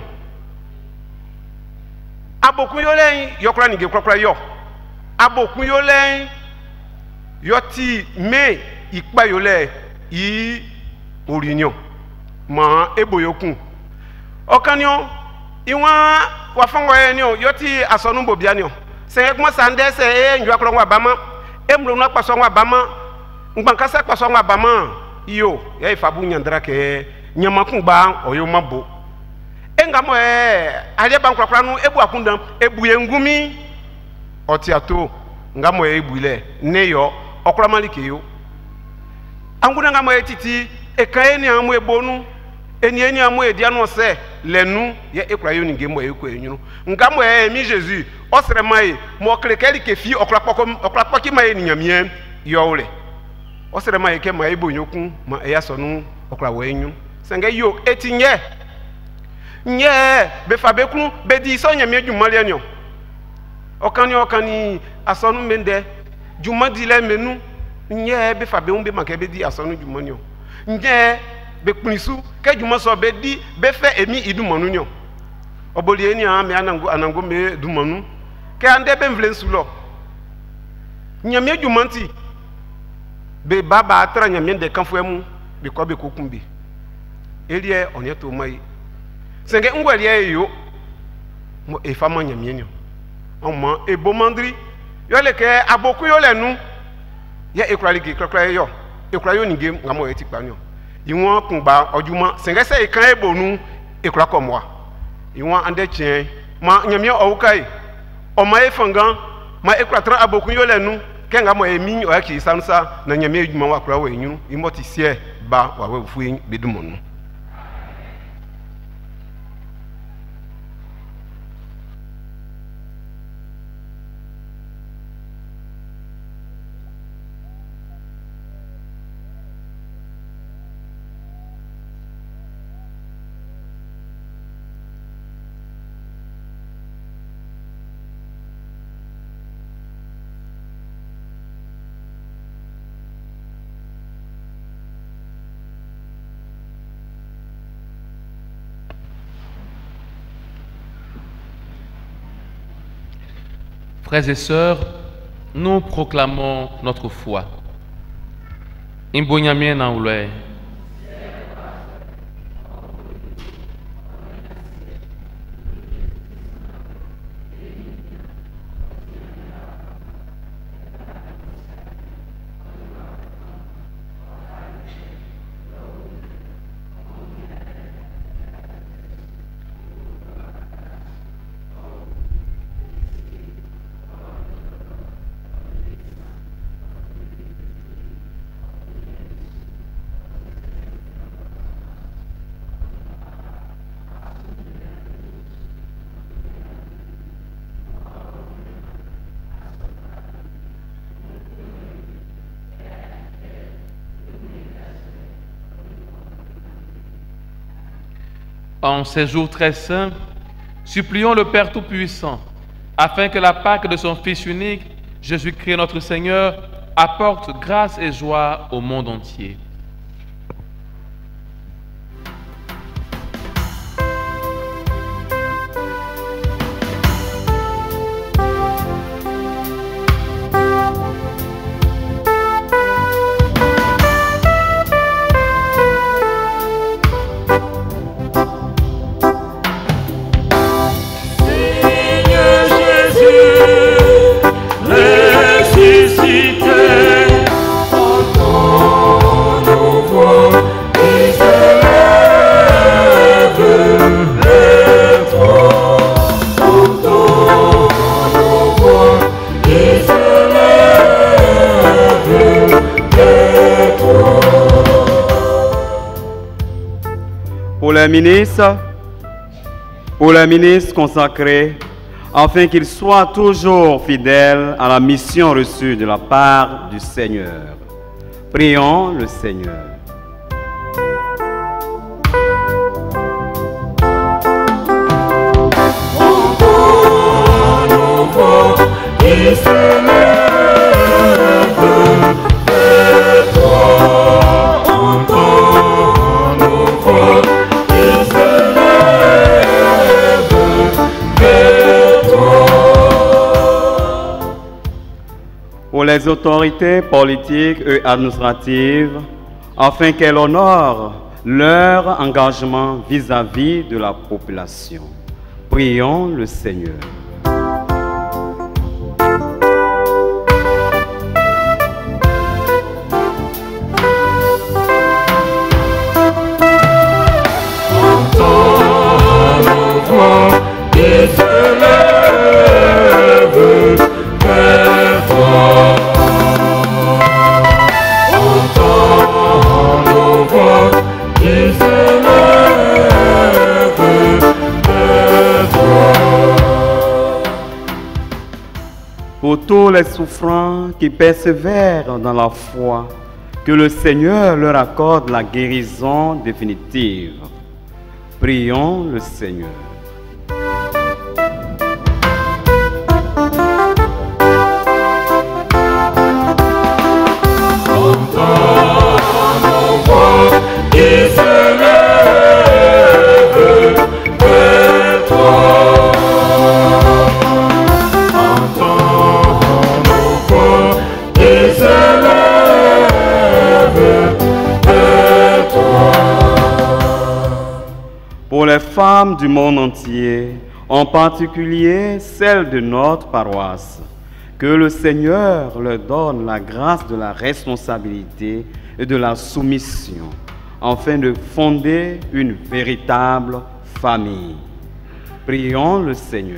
Abokun yo len yokra ni ge krokra yo. Abokun yo len yoti me ikpa yo le yi orinion. Ma ebo yokun. Okanyo iwa wafango enyo yoti asonu bobianyo. Se ekmo sande se e njwa kro nwa bama. Emlo na kwaso nwa bama. Ngbankasa kwaso nwa bama. Iyo ya ifabu nyandra ke nyamakun ba oyo mabo. Engamo e ale bankwakra nu ebu akundam ebu yengumi otiato ngamo e ebule neyo okra malike yo. Anguna ngamo etiti ekaeni amu ebonu eni eni amu ediano se lenu ye ekra yo ninge mo ekwa enyunu ngamo e mi Jesus osre mai mo krekeli ke fi okra poko okra poki mai ninyamie yo ole osre mai ke mai ebonyokun ma eya sonu okra wo enyu senge yo etinye nye be fabekunu be di so nyamie dwumale anyo okani okani asonu mende dwumadi le menu nye be fabe un be make be di asonu dwumanyo nye be kunisu ke dwuma so be di be fe emi idumanu nyo oboli eni a me anango anango me dumanu ke ande be mvlensu lo nyamie dwumanti be baba atra nyamie de kanfo emu be ko be kokumbi elie oneto mai senge ngwali ayo mo e fama nyamie nyo omo e bomandri yo le ke aboku yo lenu ya ekrali ki krakra yo ekra yo nige ngamo eti panyo iwon kungba ojuma senge se ikan ebonu ekra komwa iwon ande chen ma nyamie owukai o ma efangan ma ekra tra aboku yo lenu ke ngamo emi o aki sansa na nyamie ejuma wa kra wa enyu imoti sie ba wa we fu bedumonu. Frères et sœurs, nous proclamons notre foi. Imbonyamien na ule. En ces jours très saints, supplions le Père Tout-Puissant, afin que la Pâque de son Fils unique, Jésus-Christ notre Seigneur, apporte grâce et joie au monde entier. Pour les ministres, pour les ministres consacrés, afin qu'il soit toujours fidèle à la mission reçue de la part du Seigneur. Prions le Seigneur. Il se lève vers toi, en temps nouveau. Il se lève vers toi. Pour les autorités politiques et administratives, afin qu'elles honorent leur engagement vis-à-vis de la population. Prions le Seigneur. Il se lève vers toi, en temps nouveau. Il se lève vers toi. Pour tous les souffrants qui persévèrent dans la foi, que le Seigneur leur accorde la guérison définitive. Prions le Seigneur. Il se lève vers toi, en temps nouveau. Il se lève vers toi. Pour les femmes du monde entier, en particulier celles de notre paroisse, que le Seigneur leur donne la grâce de la responsabilité et de la soumission, afin de fonder une véritable famille. Prions le Seigneur.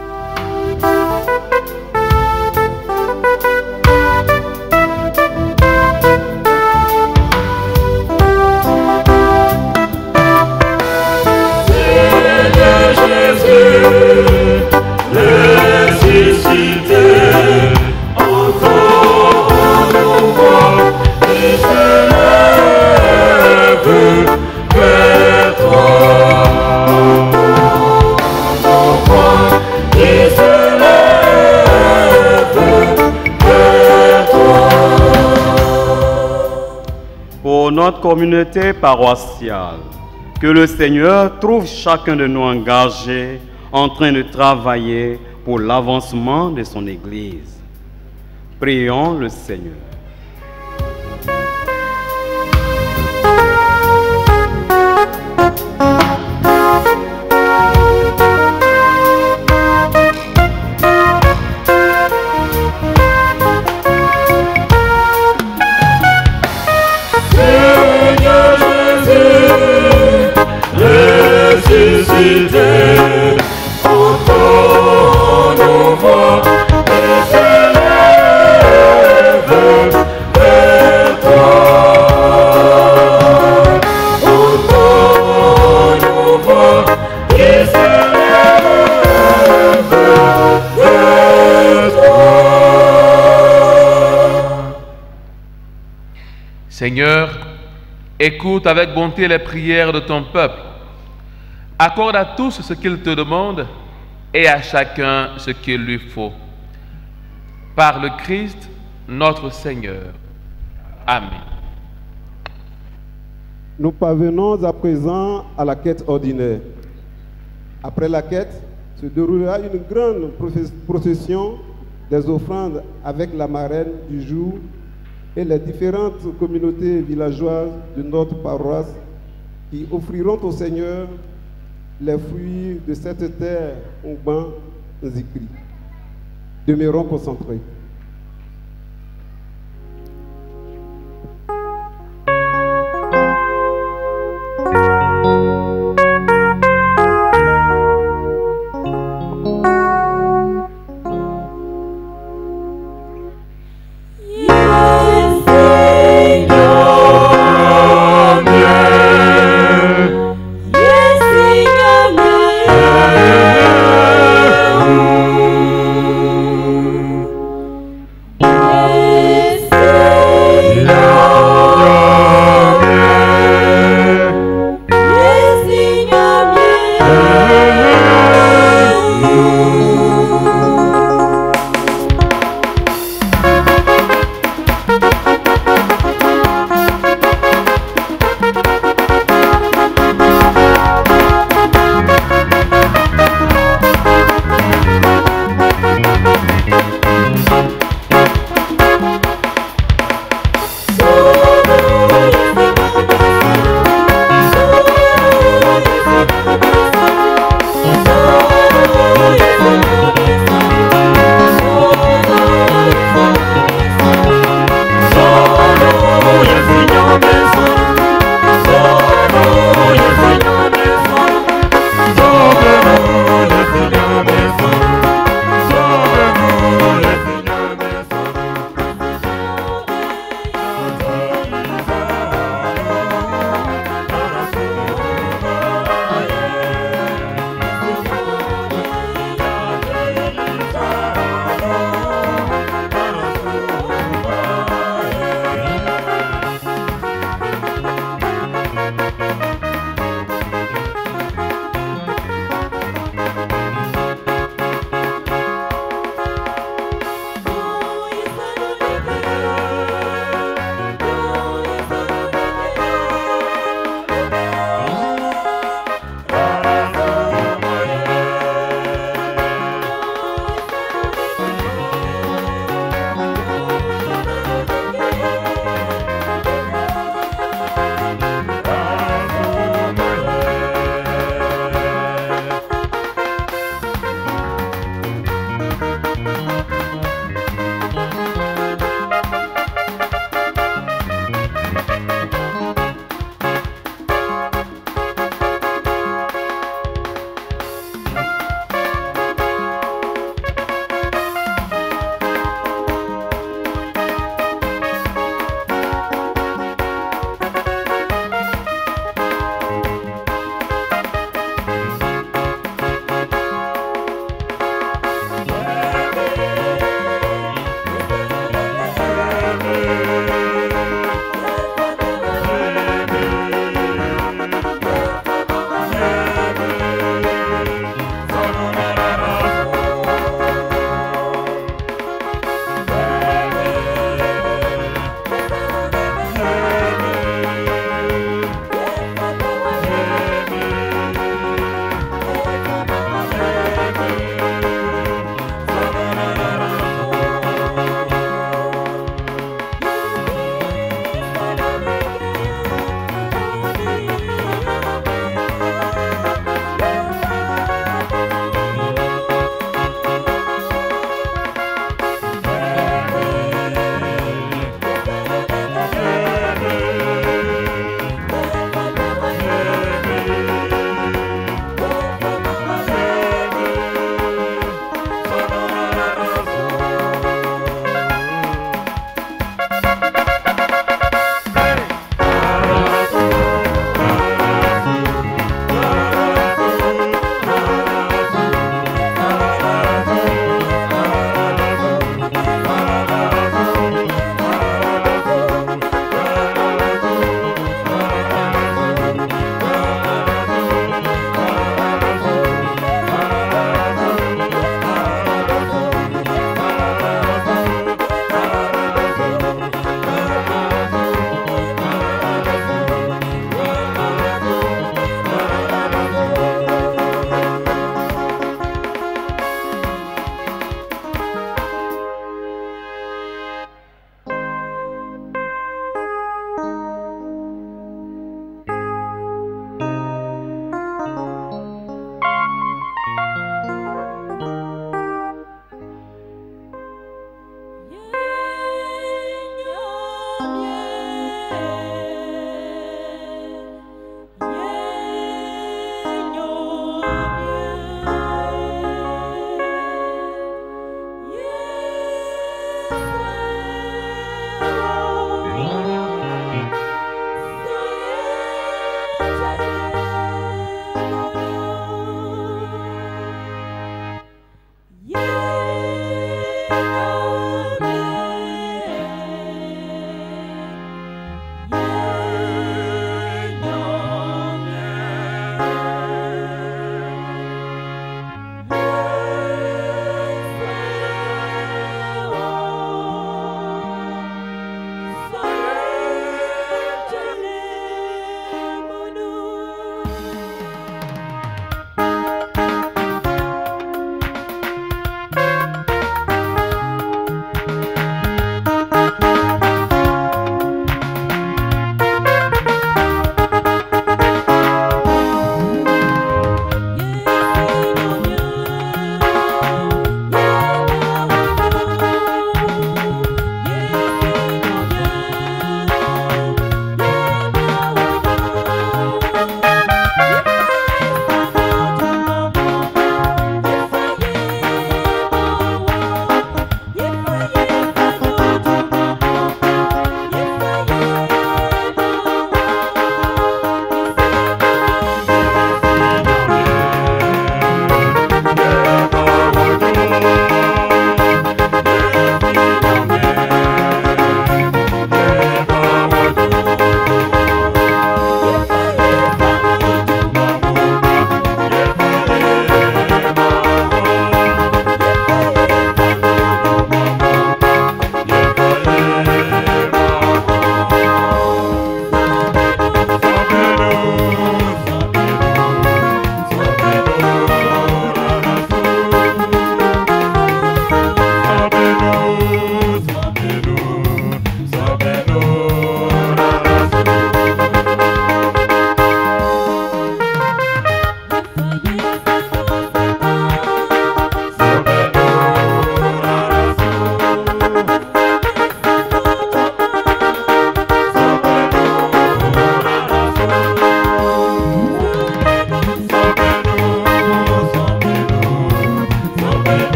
Seigneur Jésus, ressuscité, encore nouveau, il se lève vers toi. Il se lève vers toi. Pour notre communauté paroissiale, que le Seigneur trouve chacun de nous engagés en train de travailler pour l'avancement de son Église. Prions le Seigneur. Seigneur Jésus, ressuscité, encore nouveau, il se lève vers toi. Encore nouveau, il se lève vers toi. Seigneur, écoute avec bonté les prières de ton peuple. Accorde à tous ce qu'ils te demandent et à chacun ce qu'il lui faut. Par le Christ, notre Seigneur. Amen. Nous parvenons à présent à la quête ordinaire. Après la quête, se déroulera une grande procession des offrandes avec la marraine du jour et les différentes communautés villageoises de notre paroisse qui offriront au Seigneur les fruits de cette terre au banc Nzikri. Demeurons concentrés. Yes, Seigneur,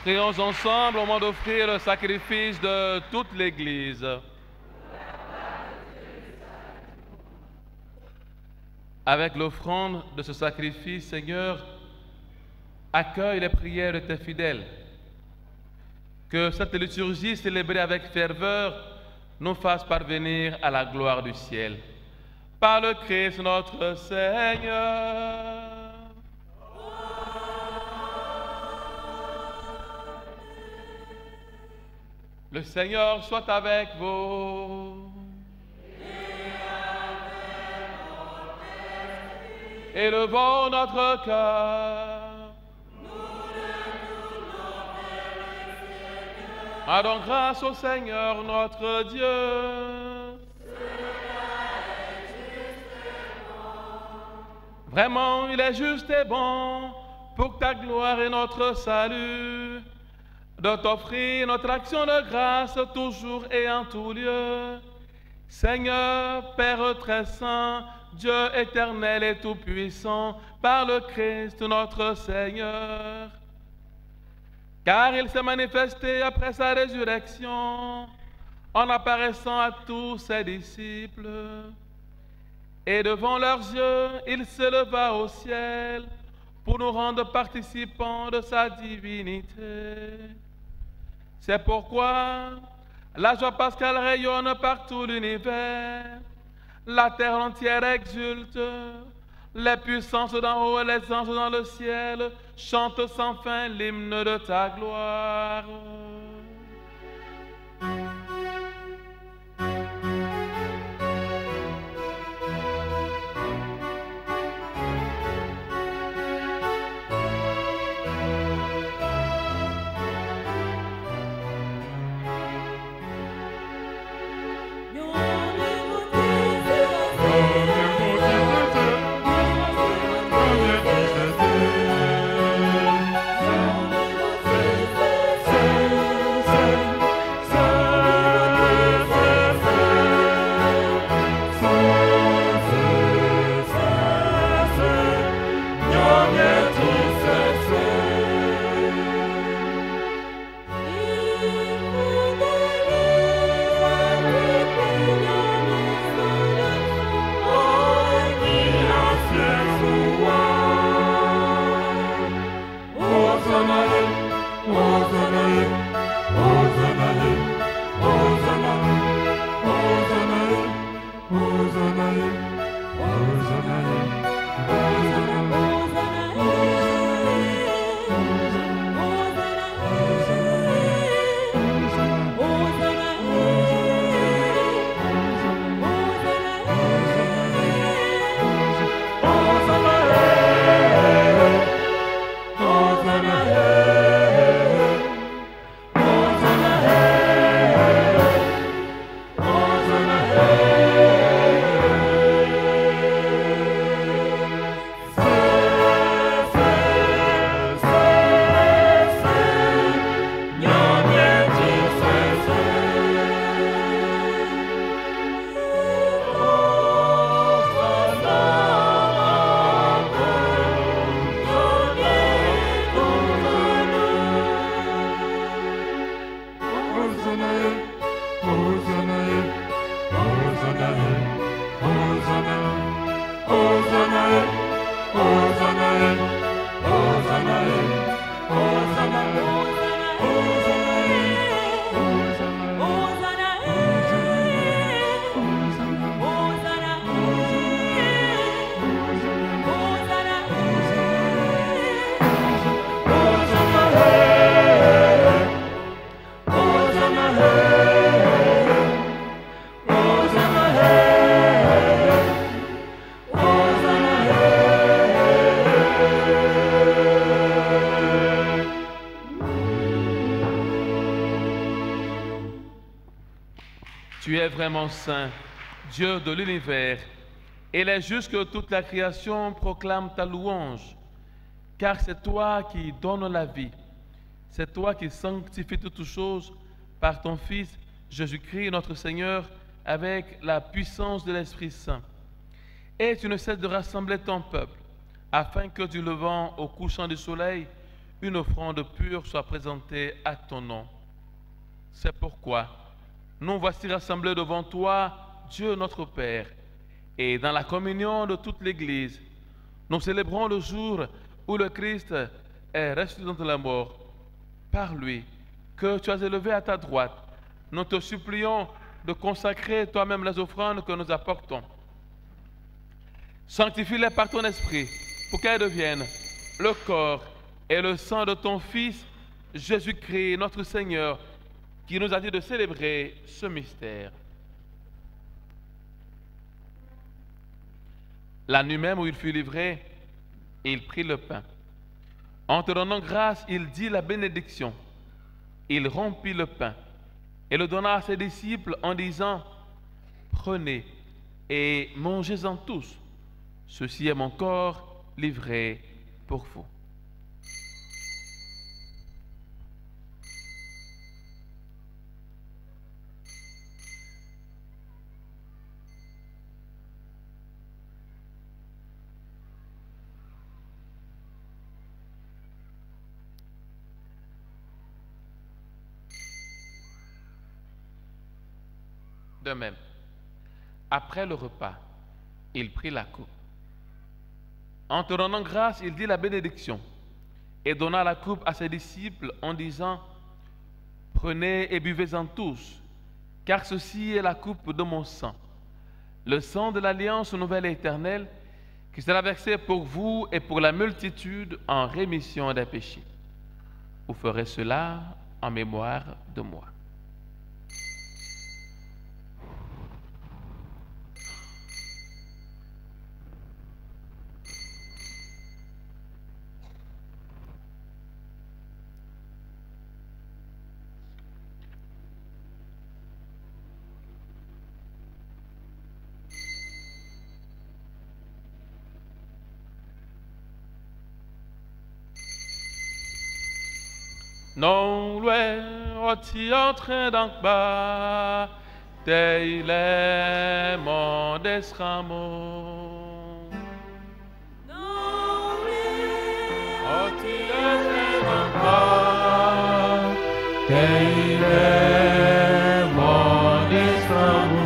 Prions ensemble au moment d'offrir le sacrifice de toute l'Église. Avec l'offrande de ce sacrifice, Seigneur, accueille les prières de tes fidèles. Que cette liturgie célébrée avec ferveur nous fasse parvenir à la gloire du ciel. Par le Christ notre Seigneur. Le Seigneur soit avec vous. Élevons notre cœur. Rendons grâce au Seigneur notre Dieu. Vraiment, il est juste et bon pour ta gloire et notre salut, de t'offrir notre action de grâce toujours et en tout lieu. Seigneur, Père très saint, Dieu éternel et tout-puissant, par le Christ notre Seigneur. Car il s'est manifesté après sa résurrection, en apparaissant à tous ses disciples. Et devant leurs yeux, il s'éleva au ciel pour nous rendre participants de sa divinité. C'est pourquoi la joie pascale rayonne par tout l'univers. La terre entière exulte, les puissances d'en haut et les anges dans le ciel chantent sans fin l'hymne de ta gloire. Tu es vraiment saint, Dieu de l'univers, et il est juste que toute la création proclame ta louange, car c'est toi qui donnes la vie, c'est toi qui sanctifies toutes choses par ton Fils Jésus-Christ notre Seigneur, avec la puissance de l'Esprit Saint. Et tu ne cesses de rassembler ton peuple, afin que du levant au couchant du soleil, une offrande pure soit présentée à ton nom. C'est pourquoi nous voici rassemblés devant toi, Dieu notre Père, et dans la communion de toute l'Église, nous célébrons le jour où le Christ est ressuscité de la mort. Par lui, que tu as élevé à ta droite, nous te supplions de consacrer toi-même les offrandes que nous apportons. Sanctifie-les par ton esprit, pour qu'elles deviennent le corps et le sang de ton Fils, Jésus-Christ, notre Seigneur, qui nous a dit de célébrer ce mystère. La nuit même où il fut livré, il prit le pain. En te donnant grâce, il dit la bénédiction. Il rompit le pain et le donna à ses disciples en disant, « Prenez et mangez-en tous. Ceci est mon corps livré pour vous. » De même, après le repas, il prit la coupe. En te donnant grâce, il dit la bénédiction et donna la coupe à ses disciples en disant, « Prenez et buvez-en tous, car ceci est la coupe de mon sang, le sang de l'alliance nouvelle et éternelle, qui sera versé pour vous et pour la multitude en rémission des péchés. Vous ferez cela en mémoire de moi. » Non, l'oué, oti en train d'en bas, t'es les mon desramo. Non, l'oué, oti en train d'en bas, t'es les mon desramo.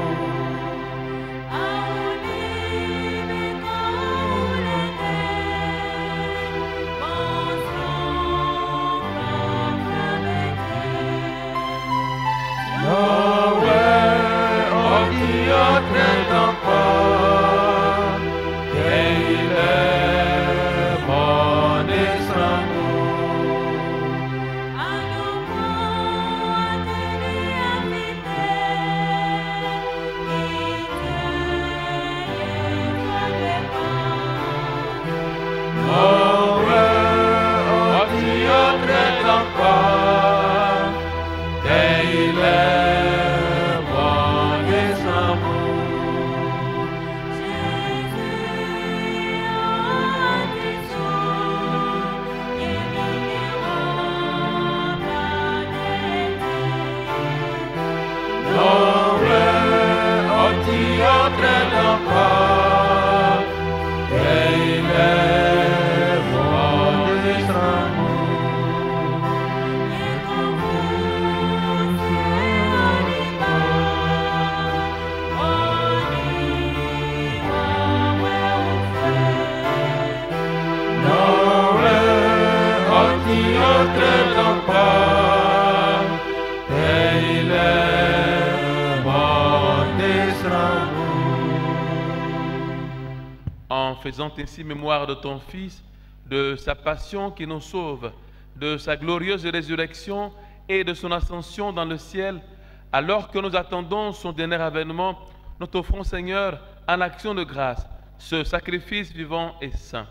En faisant ainsi mémoire de ton Fils, de sa passion qui nous sauve, de sa glorieuse résurrection et de son ascension dans le ciel, alors que nous attendons son dernier avènement, nous t'offrons, Seigneur, en action de grâce, ce sacrifice vivant et saint.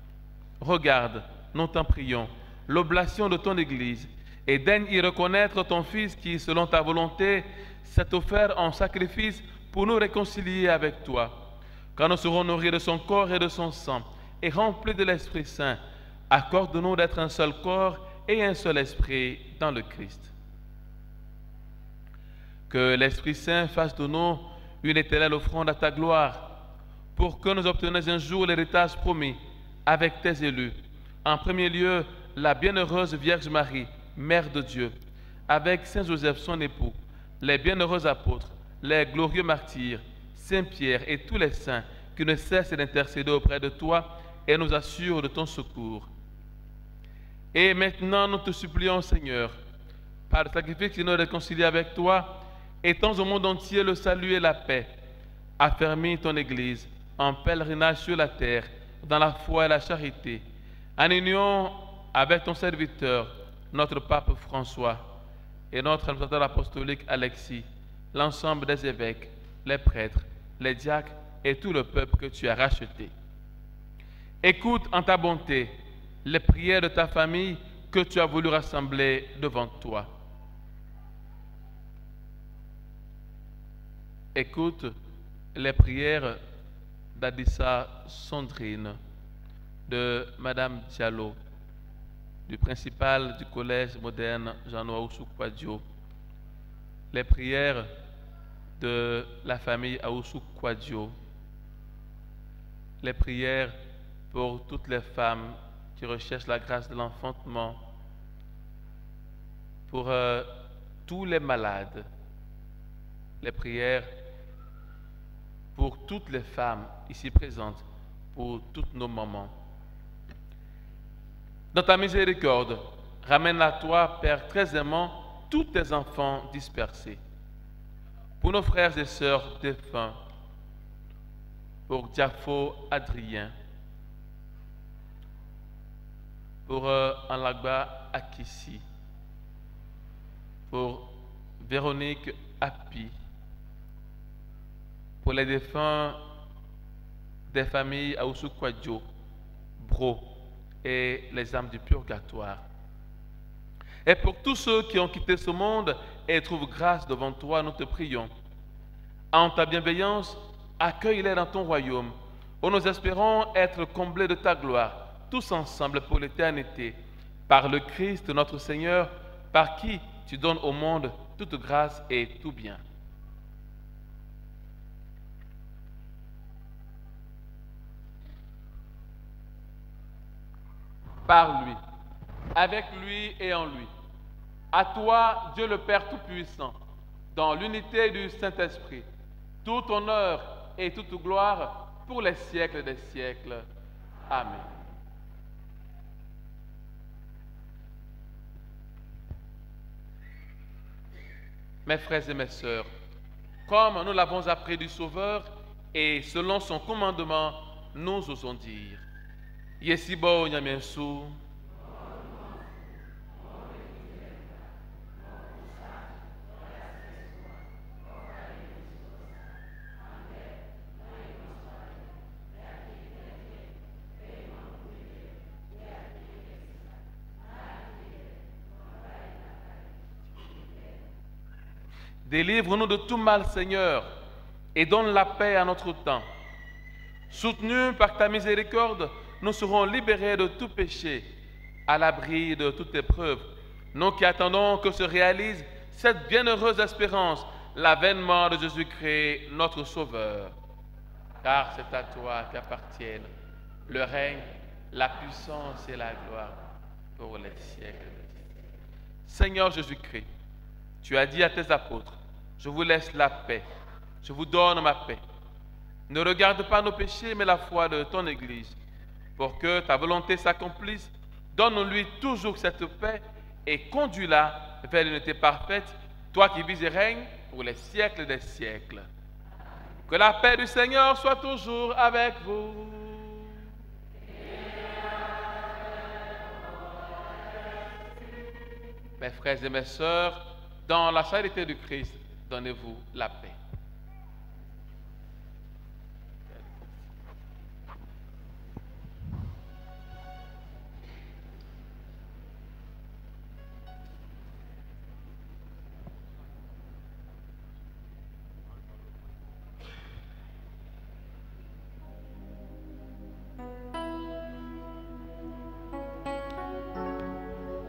Regarde, nous t'en prions, l'oblation de ton Église, et daigne y reconnaître ton Fils qui, selon ta volonté, s'est offert en sacrifice pour nous réconcilier avec toi. Quand nous serons nourris de son corps et de son sang, et remplis de l'Esprit Saint, accorde-nous d'être un seul corps et un seul esprit dans le Christ. Que l'Esprit Saint fasse de nous une éternelle offrande à ta gloire, pour que nous obtenions un jour l'héritage promis avec tes élus, en premier lieu la bienheureuse Vierge Marie, Mère de Dieu, avec Saint Joseph son époux, les bienheureux apôtres, les glorieux martyrs, Saint Pierre et tous les saints qui ne cessent d'intercéder auprès de toi et nous assurent de ton secours. Et maintenant, nous te supplions, Seigneur, par le sacrifice qui nous réconcilie avec toi, étends au monde entier le salut et la paix. Affermis ton Église en pèlerinage sur la terre, dans la foi et la charité, en union avec ton serviteur, notre pape François, et notre administrateur apostolique Alexis, l'ensemble des évêques, les prêtres, les diacres et tout le peuple que tu as racheté. Écoute en ta bonté les prières de ta famille que tu as voulu rassembler devant toi. Écoute les prières d'Adissa Sandrine, de Madame Diallo, du principal du collège moderne Jean-Noël Oussou-Kouadio, les prières de la famille Aoussou-Kouadio, les prières pour toutes les femmes qui recherchent la grâce de l'enfantement, pour euh, tous les malades, les prières pour toutes les femmes ici présentes, pour toutes nos mamans. Dans ta miséricorde, ramène à toi, Père très aimant, tous tes enfants dispersés. Pour nos frères et sœurs défunts, pour Diafo Adrien, pour euh, Anlagba Akissi, pour Véronique Api, pour les défunts des familles Aoussou Kouadio, Bro et les âmes du purgatoire. Et pour tous ceux qui ont quitté ce monde et trouvent grâce devant toi, nous te prions. En ta bienveillance, accueille-les dans ton royaume, où nous espérons être comblés de ta gloire, tous ensemble pour l'éternité, par le Christ notre Seigneur, par qui tu donnes au monde toute grâce et tout bien. Par lui, avec lui et en lui. À toi, Dieu le Père Tout-Puissant, dans l'unité du Saint-Esprit, tout honneur et toute gloire pour les siècles des siècles. Amen. Mes frères et mes sœurs, comme nous l'avons appris du Sauveur et selon son commandement, nous osons dire: Yesibo Nyamensu. Délivre-nous de tout mal, Seigneur, et donne la paix à notre temps. Soutenus par ta miséricorde, nous serons libérés de tout péché, à l'abri de toute épreuve. Nous qui attendons que se réalise cette bienheureuse espérance, l'avènement de Jésus-Christ, notre Sauveur. Car c'est à toi qu'appartiennent le règne, la puissance et la gloire pour les siècles. Seigneur Jésus-Christ, tu as dit à tes apôtres: je vous laisse la paix, je vous donne ma paix. Ne regarde pas nos péchés, mais la foi de ton Église. Pour que ta volonté s'accomplisse, donne-lui toujours cette paix et conduis-la vers l'unité parfaite, toi qui vis et règnes pour les siècles des siècles. Que la paix du Seigneur soit toujours avec vous. Mes frères et mes sœurs, dans la charité du Christ, donnez-vous la paix.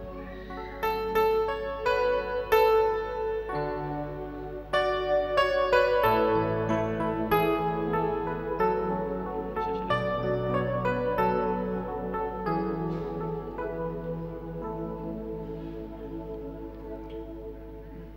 Thank you.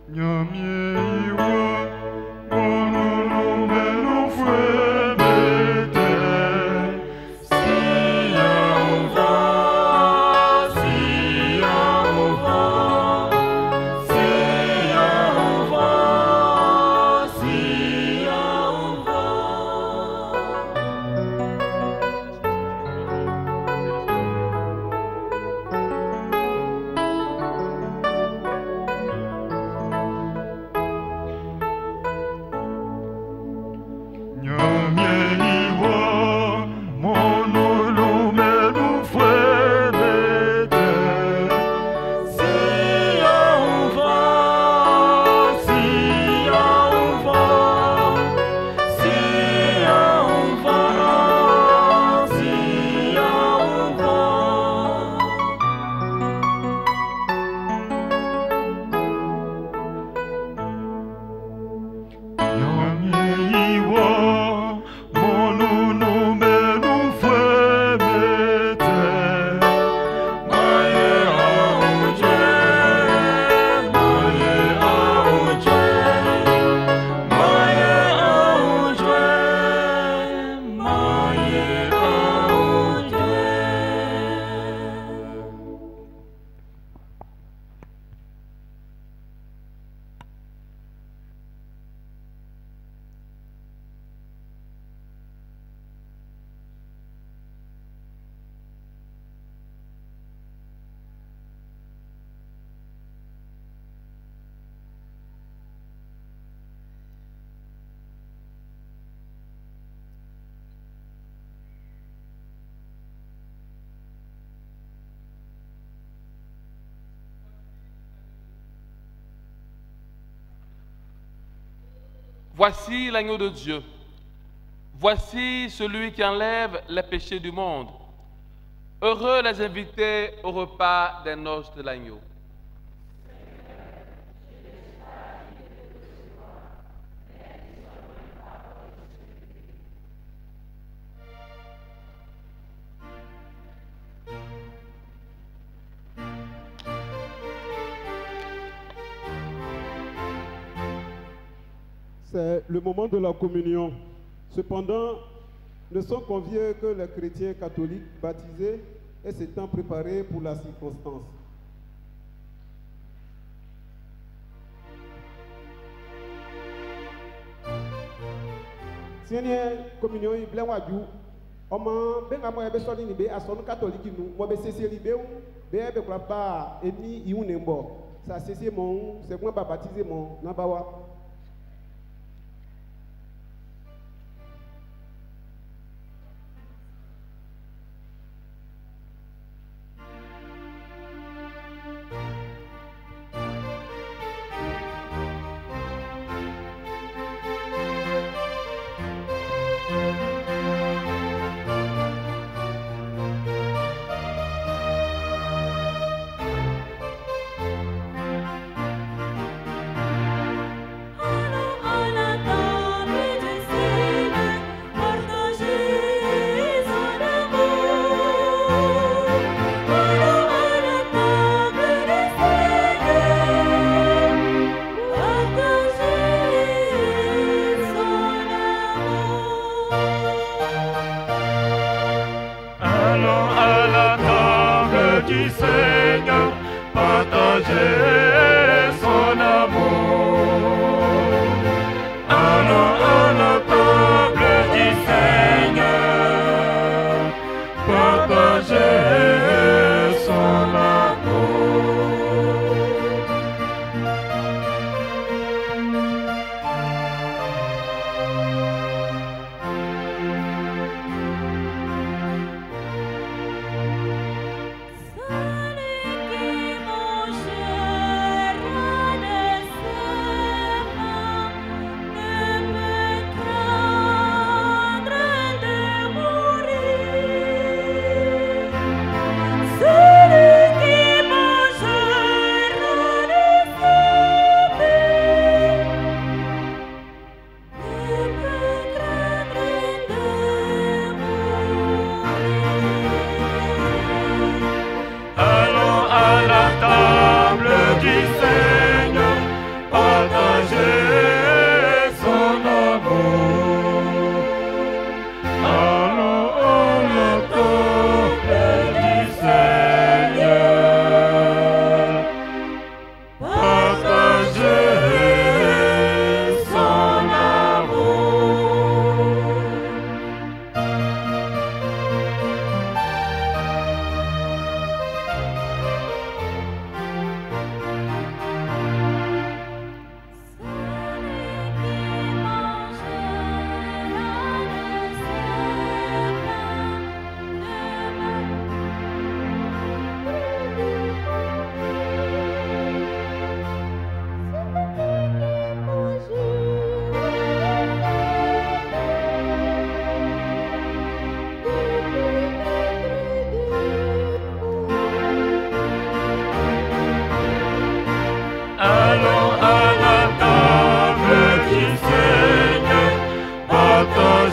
Voici l'agneau de Dieu. Voici celui qui enlève les péchés du monde. Heureux les invités au repas des noces de l'agneau. C'est le moment de la communion. Cependant, ne sont conviés que les chrétiens catholiques baptisés et s'étant préparés pour la circonstance. Si on communion yi bla waju omo benga mo ebe so ni be asonu catholique nu mo be sese libe un be ebe kwa ba eni iun nembo sa sese mo c'est moi ba baptiser mon na bawa. Mon cher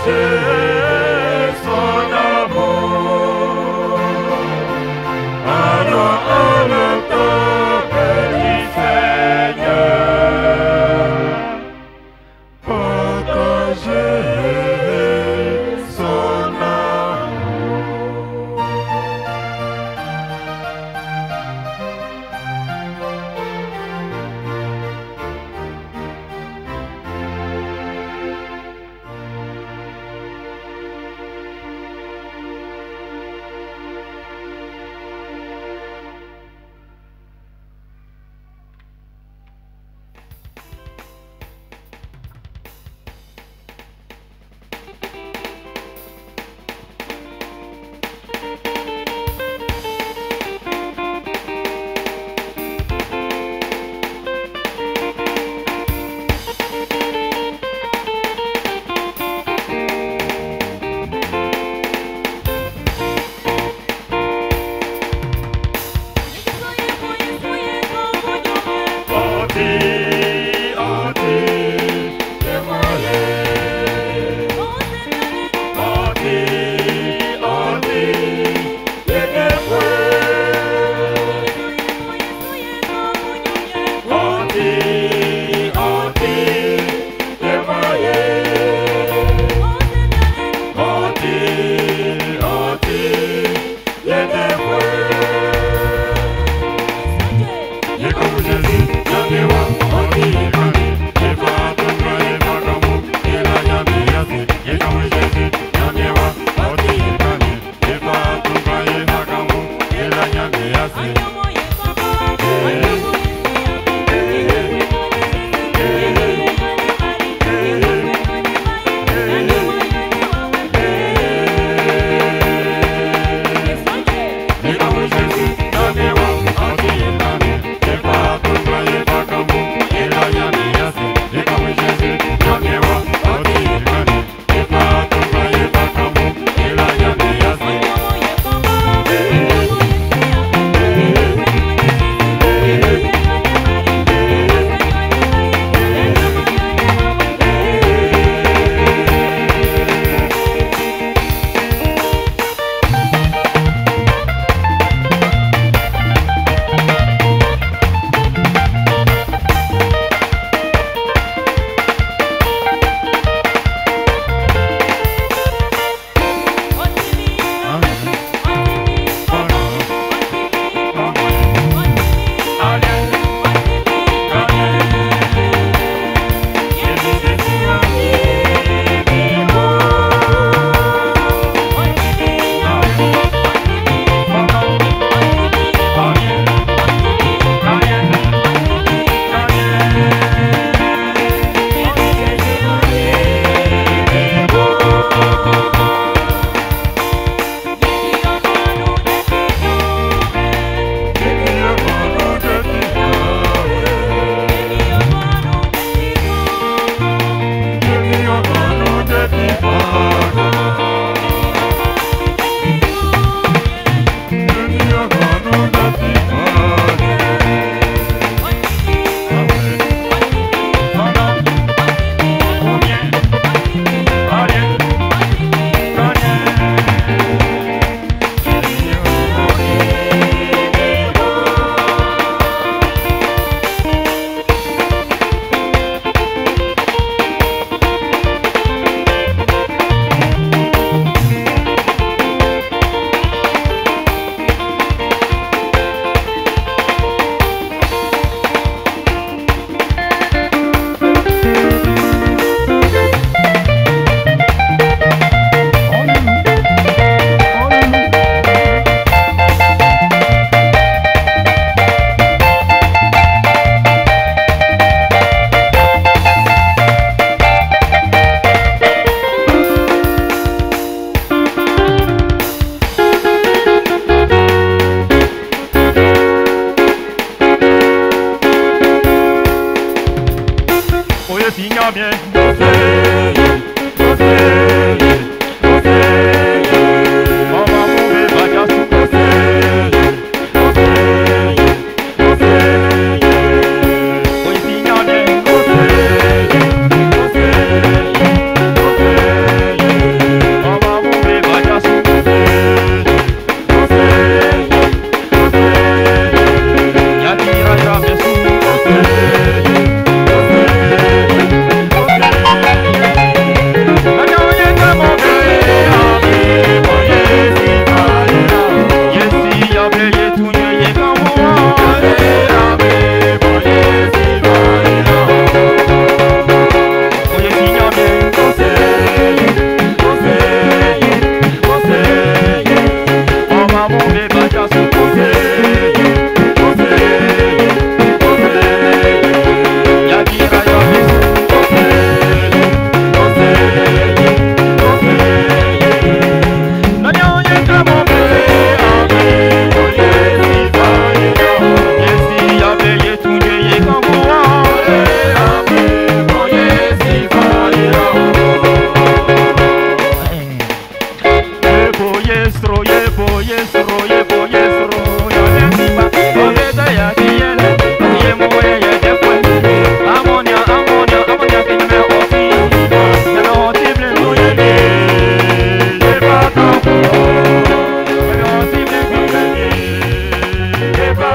Oye,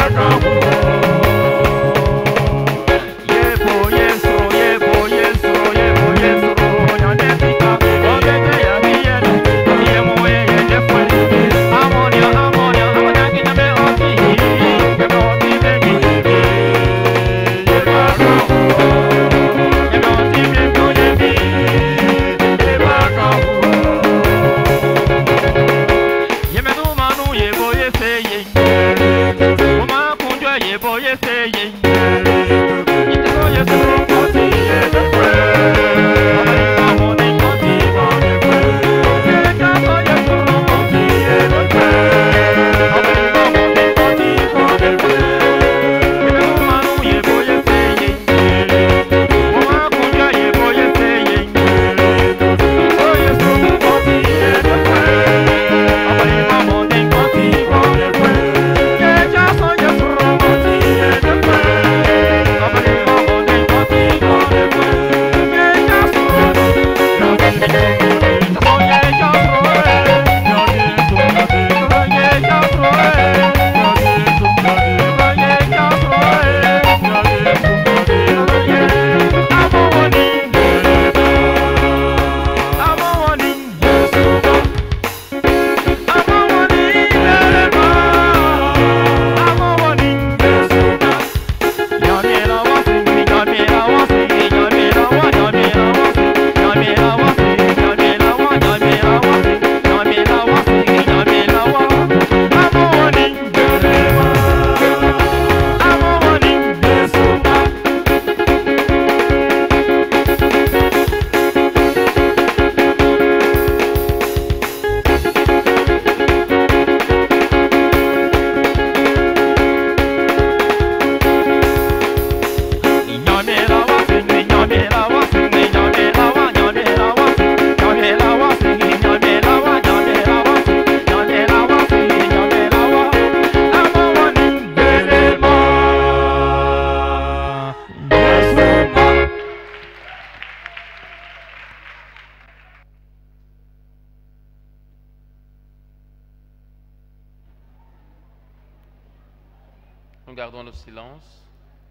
Nous gardons le silence.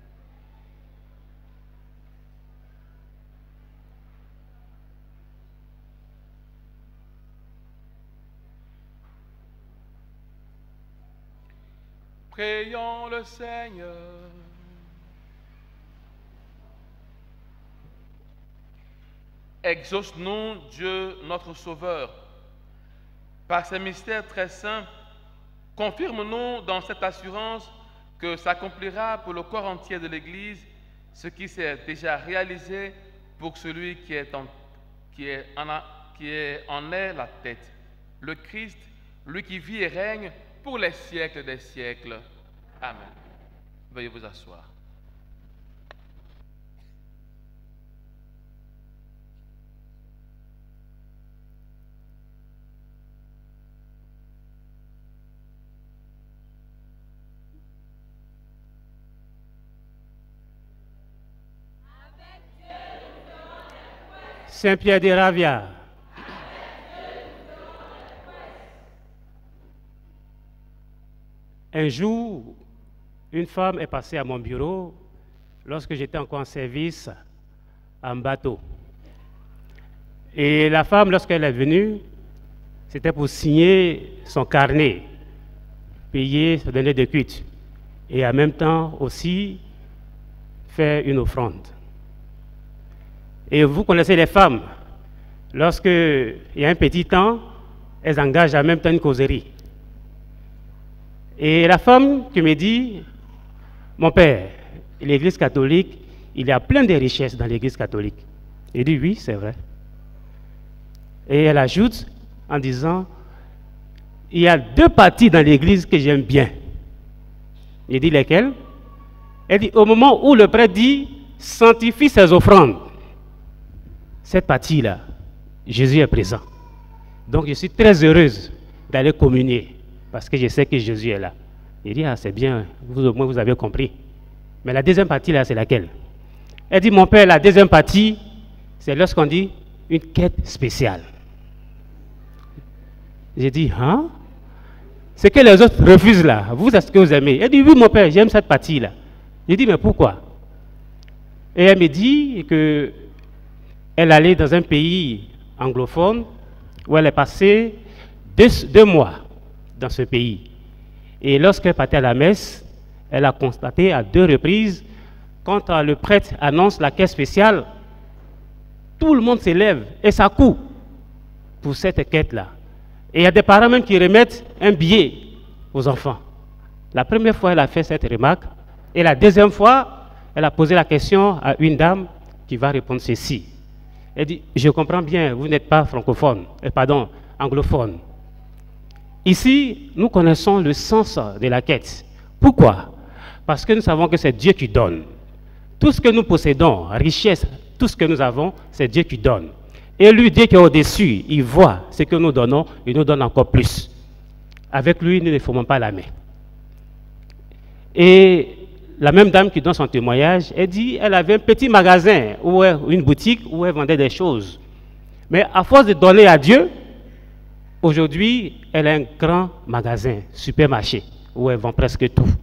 Prions le Seigneur. Exauce-nous, Dieu, notre Sauveur. Par ces mystères très saints, confirme-nous dans cette assurance que s'accomplira pour le corps entier de l'Église ce qui s'est déjà réalisé pour celui qui, est en, qui, est en a, qui est, en est la tête, le Christ, lui qui vit et règne pour les siècles des siècles. Amen. Veuillez vous asseoir. Saint-Pierre de Ravia. Un jour, une femme est passée à mon bureau lorsque j'étais encore en service en bateau. Et la femme, lorsqu'elle est venue, c'était pour signer son carnet, payer, se donner des cuites, et en même temps aussi faire une offrande. Et vous connaissez les femmes, lorsqu'il y a un petit temps, elles engagent en même temps une causerie. Et la femme qui me dit, mon père, l'Église catholique, il y a plein de richesses dans l'Église catholique. Il dit oui, c'est vrai. Et elle ajoute en disant, il y a deux parties dans l'Église que j'aime bien. Il dit lesquelles? Elle dit, au moment où le prêtre dit, sanctifie ses offrandes. Cette partie-là, Jésus est présent. Donc je suis très heureuse d'aller communier, parce que je sais que Jésus est là. Il dit, ah c'est bien, vous au moins vous avez compris. Mais la deuxième partie là, c'est laquelle? Elle dit, mon père, la deuxième partie, c'est lorsqu'on dit une quête spéciale. J'ai dit, hein? ce que les autres refusent là, vous, est-ce que vous aimez? Elle dit, oui, mon père, j'aime cette partie-là. J'ai dit, mais pourquoi? Et elle me dit qu'elle allait dans un pays anglophone où elle est passée deux, deux mois dans ce pays. Et lorsqu'elle partait à la messe, elle a constaté à deux reprises, quand le prêtre annonce la caisse spéciale, tout le monde s'élève et ça court pour cette quête-là. Et il y a des parents même qui remettent un billet aux enfants. La première fois, elle a fait cette remarque. Et la deuxième fois, elle a posé la question à une dame qui va répondre ceci. Elle dit, je comprends bien, vous n'êtes pas francophone, euh, pardon, anglophone. Ici, nous connaissons le sens de la quête. Pourquoi? Parce que nous savons que c'est Dieu qui donne. Tout ce que nous possédons, richesse, tout ce que nous avons, c'est Dieu qui donne. Et lui, Dieu qui est au-dessus, il voit ce que nous donnons, il nous donne encore plus. Avec lui, nous ne formons pas la main. Et la même dame qui donne son témoignage, elle dit qu'elle avait un petit magasin, ou une boutique où elle vendait des choses. Mais à force de donner à Dieu, aujourd'hui, elle a un grand magasin, supermarché, où elle vend presque tout.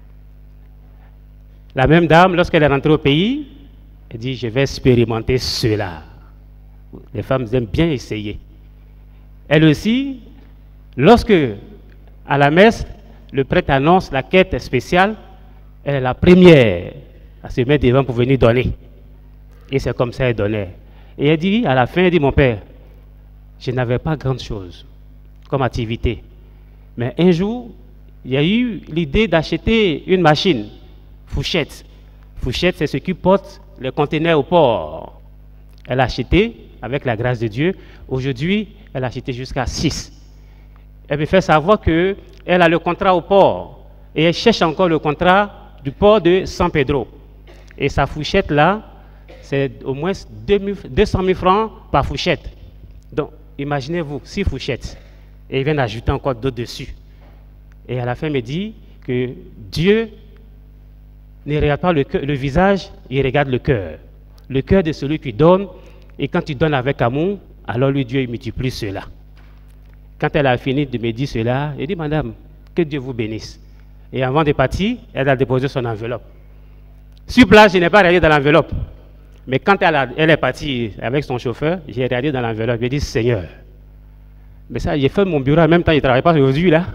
La même dame, lorsqu'elle est rentrée au pays, elle dit, je vais expérimenter cela. Les femmes aiment bien essayer. Elle aussi, lorsque, à la messe, le prêtre annonce la quête spéciale, elle est la première à se mettre devant pour venir donner. Et c'est comme ça qu'elle donnait. Et elle dit, à la fin, elle dit, mon père, je n'avais pas grande chose comme activité. Mais un jour, il y a eu l'idée d'acheter une machine, Fouchette. Fouchette, c'est ce qui porte les conteneurs au port. Elle a acheté, avec la grâce de Dieu. Aujourd'hui, elle a acheté jusqu'à six. Elle me fait savoir qu'elle a le contrat au port. Et elle cherche encore le contrat du port de San Pedro. Et sa fourchette là, c'est au moins deux cent mille francs par fourchette. Donc, imaginez-vous, six fourchettes. Et il vient d'ajouter encore d'autres dessus. Et à la fin, il me dit que Dieu ne regarde pas le, le visage, il regarde le cœur. Le cœur de celui qui donne, et quand il donne avec amour, alors lui, Dieu, il multiplie cela. Quand elle a fini de me dire cela, elle dit, madame, que Dieu vous bénisse. Et avant de partir, elle a déposé son enveloppe. Sur place, je n'ai pas regardé dans l'enveloppe. Mais quand elle, a, elle est partie avec son chauffeur, j'ai regardé dans l'enveloppe. J'ai dit, Seigneur, mais ça, j'ai fait mon bureau en même temps, je ne travaille pas aujourd'hui, là.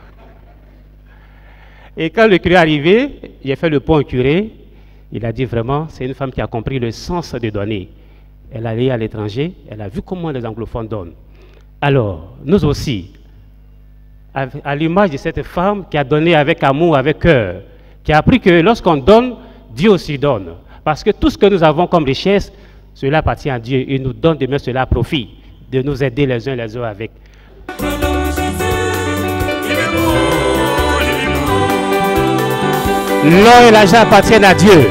Et quand le curé est arrivé, j'ai fait le pont au curé. Il a dit vraiment, c'est une femme qui a compris le sens de donner. Elle est allée à l'étranger, elle a vu comment les anglophones donnent. Alors, nous aussi, à l'image de cette femme qui a donné avec amour, avec cœur, qui a appris que lorsqu'on donne, Dieu aussi donne. Parce que tout ce que nous avons comme richesse, cela appartient à Dieu. Il nous donne de mettre cela à profit, de nous aider les uns les autres avec. L'or et l'argent appartiennent à Dieu.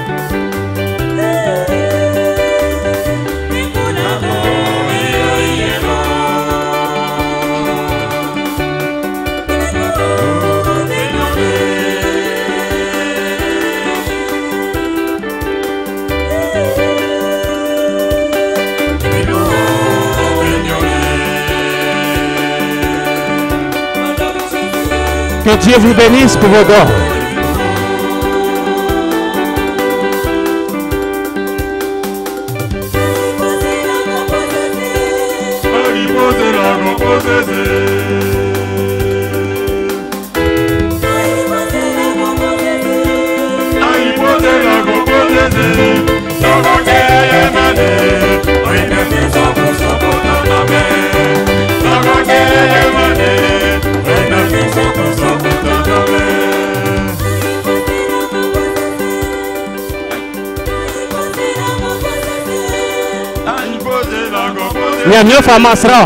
Que Dieu vous bénisse pour vos dons. Il y a mieux femme asra.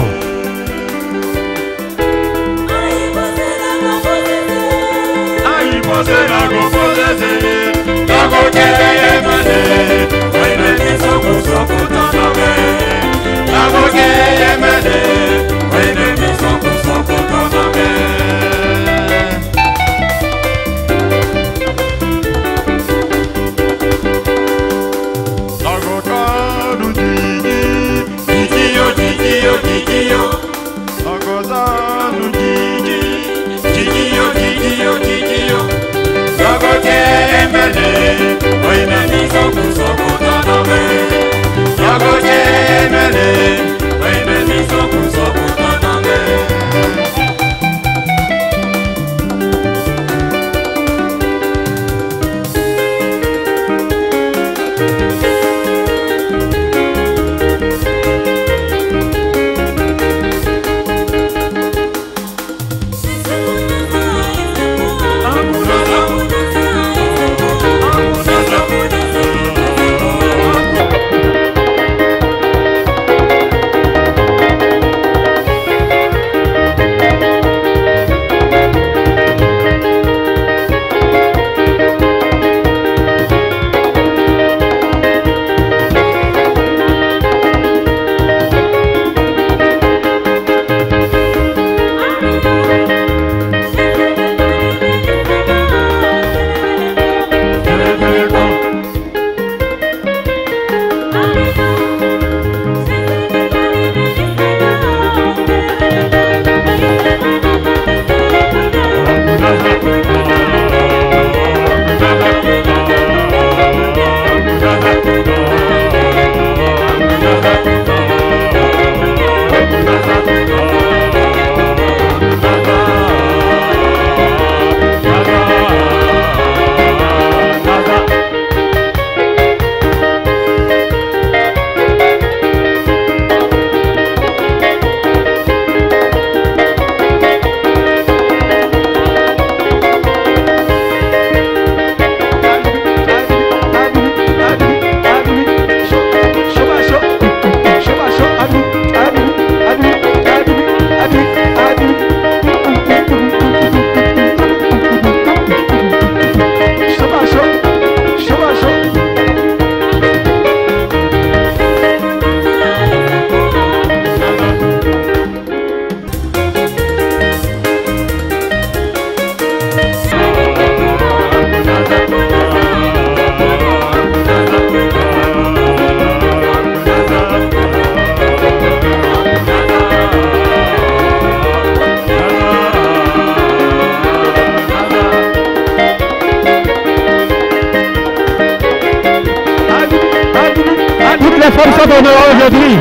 femmes sont honorées aujourd'hui.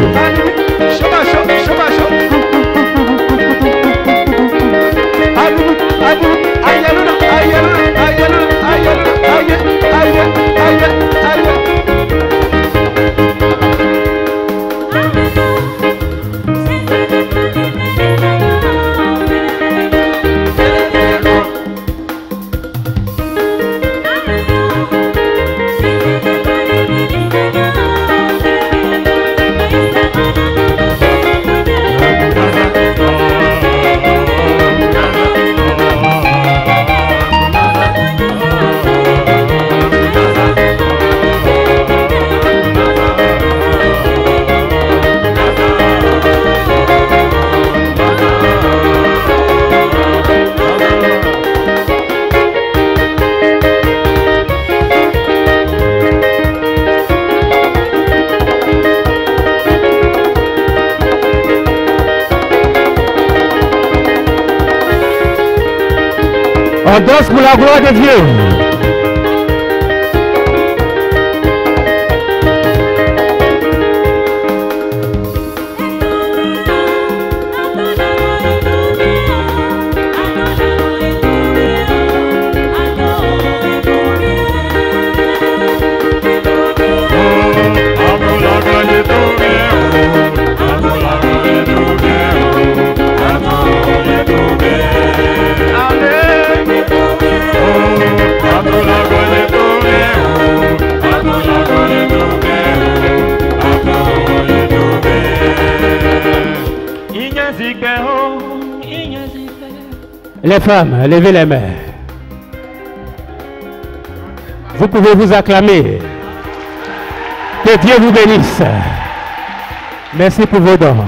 On danse pour la gloire de Dieu. Les femmes, levez les mains. Vous pouvez vous acclamer. Que Dieu vous bénisse. Merci pour vos dons.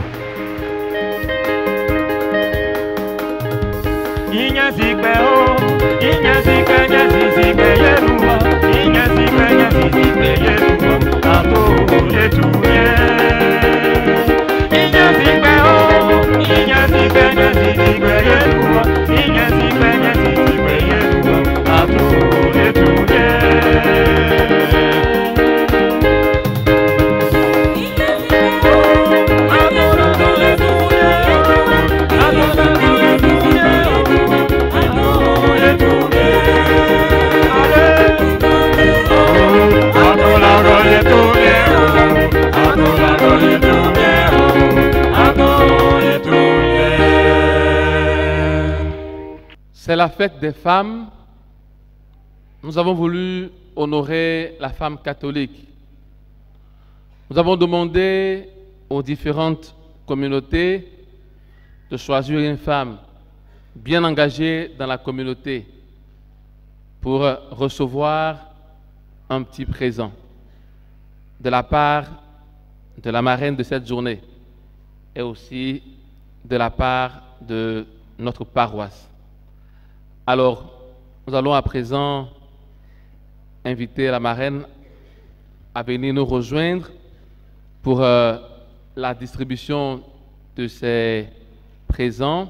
C'est la fête des femmes. Nous avons voulu honorer la femme catholique. Nous avons demandé aux différentes communautés de choisir une femme bien engagée dans la communauté pour recevoir un petit présent de la part de la marraine de cette journée et aussi de la part de notre paroisse. Alors, nous allons à présent inviter la marraine à venir nous rejoindre pour euh, la distribution de ces présents.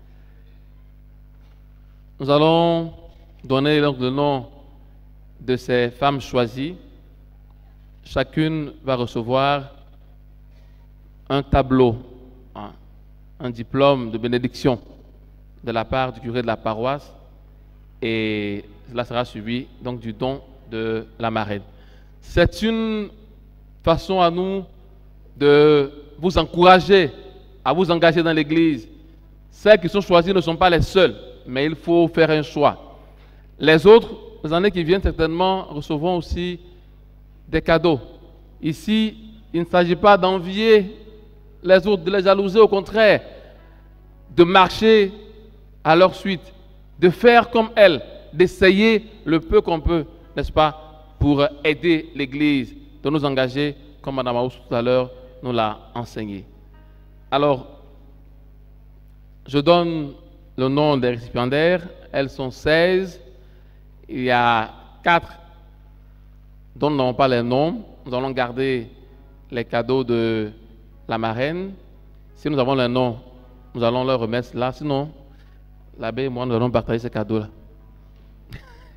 Nous allons donner donc le nom de ces femmes choisies. Chacune va recevoir un tableau, un, un diplôme de bénédiction de la part du curé de la paroisse. Et cela sera suivi donc du don de la marraine. C'est une façon à nous de vous encourager à vous engager dans l'Église. Celles qui sont choisies ne sont pas les seules, mais il faut faire un choix. Les autres, les années qui viennent, certainement recevront aussi des cadeaux. Ici, il ne s'agit pas d'envier les autres, de les jalouser, au contraire, de marcher à leur suite, de faire comme elles, d'essayer le peu qu'on peut, n'est-ce pas, pour aider l'Église, de nous engager, comme Mme Aous tout à l'heure nous l'a enseigné. Alors, je donne le nom des récipiendaires. Elles sont seize. Il y a quatre dont nous n'avons pas les noms. Nous allons garder les cadeaux de la marraine. Si nous avons les noms, nous allons leur remettre là. Sinon, l'abbé et moi, nous allons partager ces cadeaux-là.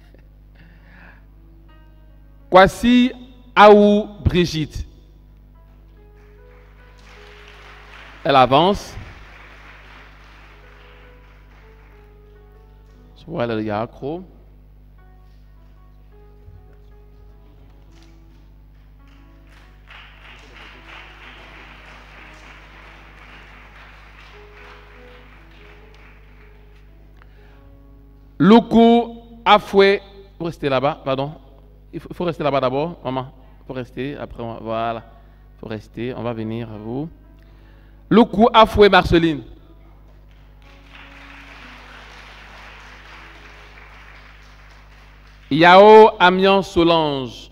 Voici Aou Brigitte. Elle avance. Je vois le Yakro. Luku Afoué. Vous restez là-bas, pardon. Il faut, il faut rester là-bas d'abord, maman. Il faut rester, après, on, voilà. Il faut rester, on va venir à vous. Luku Afoué Marceline. Yao Amiens Solange.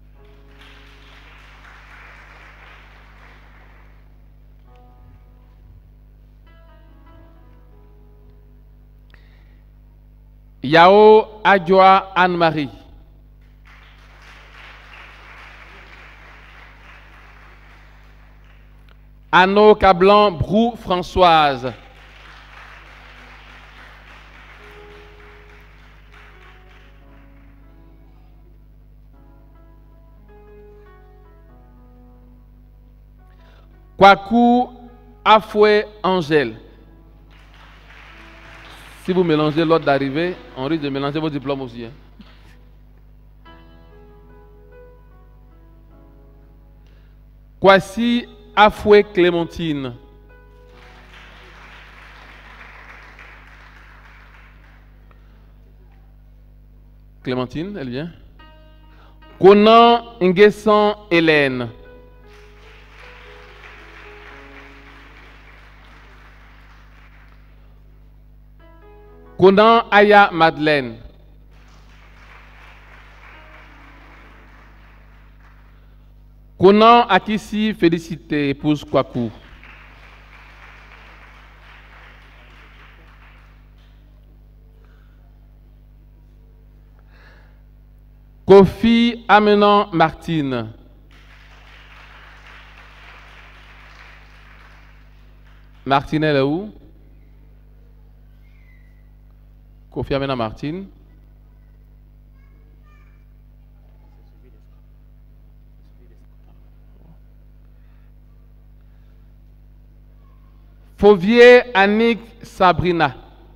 Yao Adjoa Anne-Marie. Anno Cablan Brou Françoise. Kwaku Afoué Angèle. Si vous mélangez l'ordre d'arrivée, on risque de mélanger vos diplômes aussi. Hein. Kwasi Afoué Clémentine. Clémentine, elle vient. Konan Nguessan Hélène. Konan Aya Madeleine. Konan Akissi Félicité, épouse Kwaku. Kofi Amenan Martine. Martine, elle est où? Kofi Amenan Martine. Fauvier Annick Sabrina.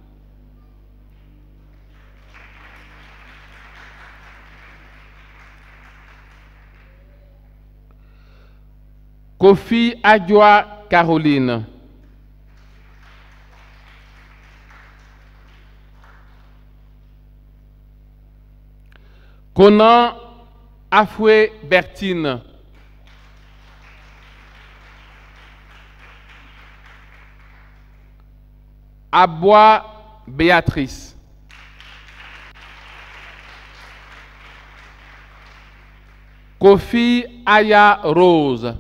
Kofi Adjoa Caroline. Konan Afoué Bertine. Abois Béatrice. Kofi Aya Rose.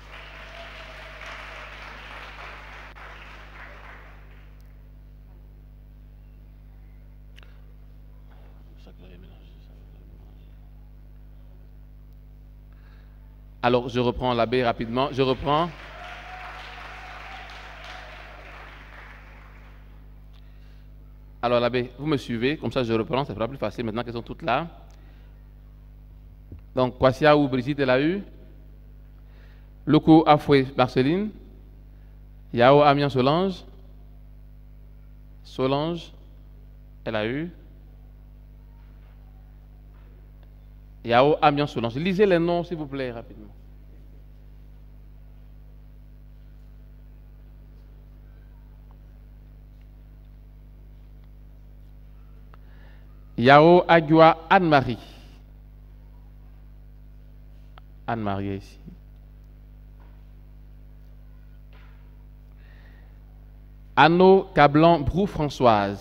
Alors, je reprends l'abbé rapidement. Je reprends. Alors, l'abbé, vous me suivez. Comme ça, je reprends. Ça sera plus facile maintenant qu'elles sont toutes là. Donc, Kwasia ou Brigitte, elle a eu. Loko Afoué Marceline. Yao Amiens Solange. Solange, elle a eu. Yao Amiens Solange. Lisez les noms, s'il vous plaît, rapidement. Yao Agua Anne-Marie. Anne-Marie est ici. Anno Cablan Brou Françoise.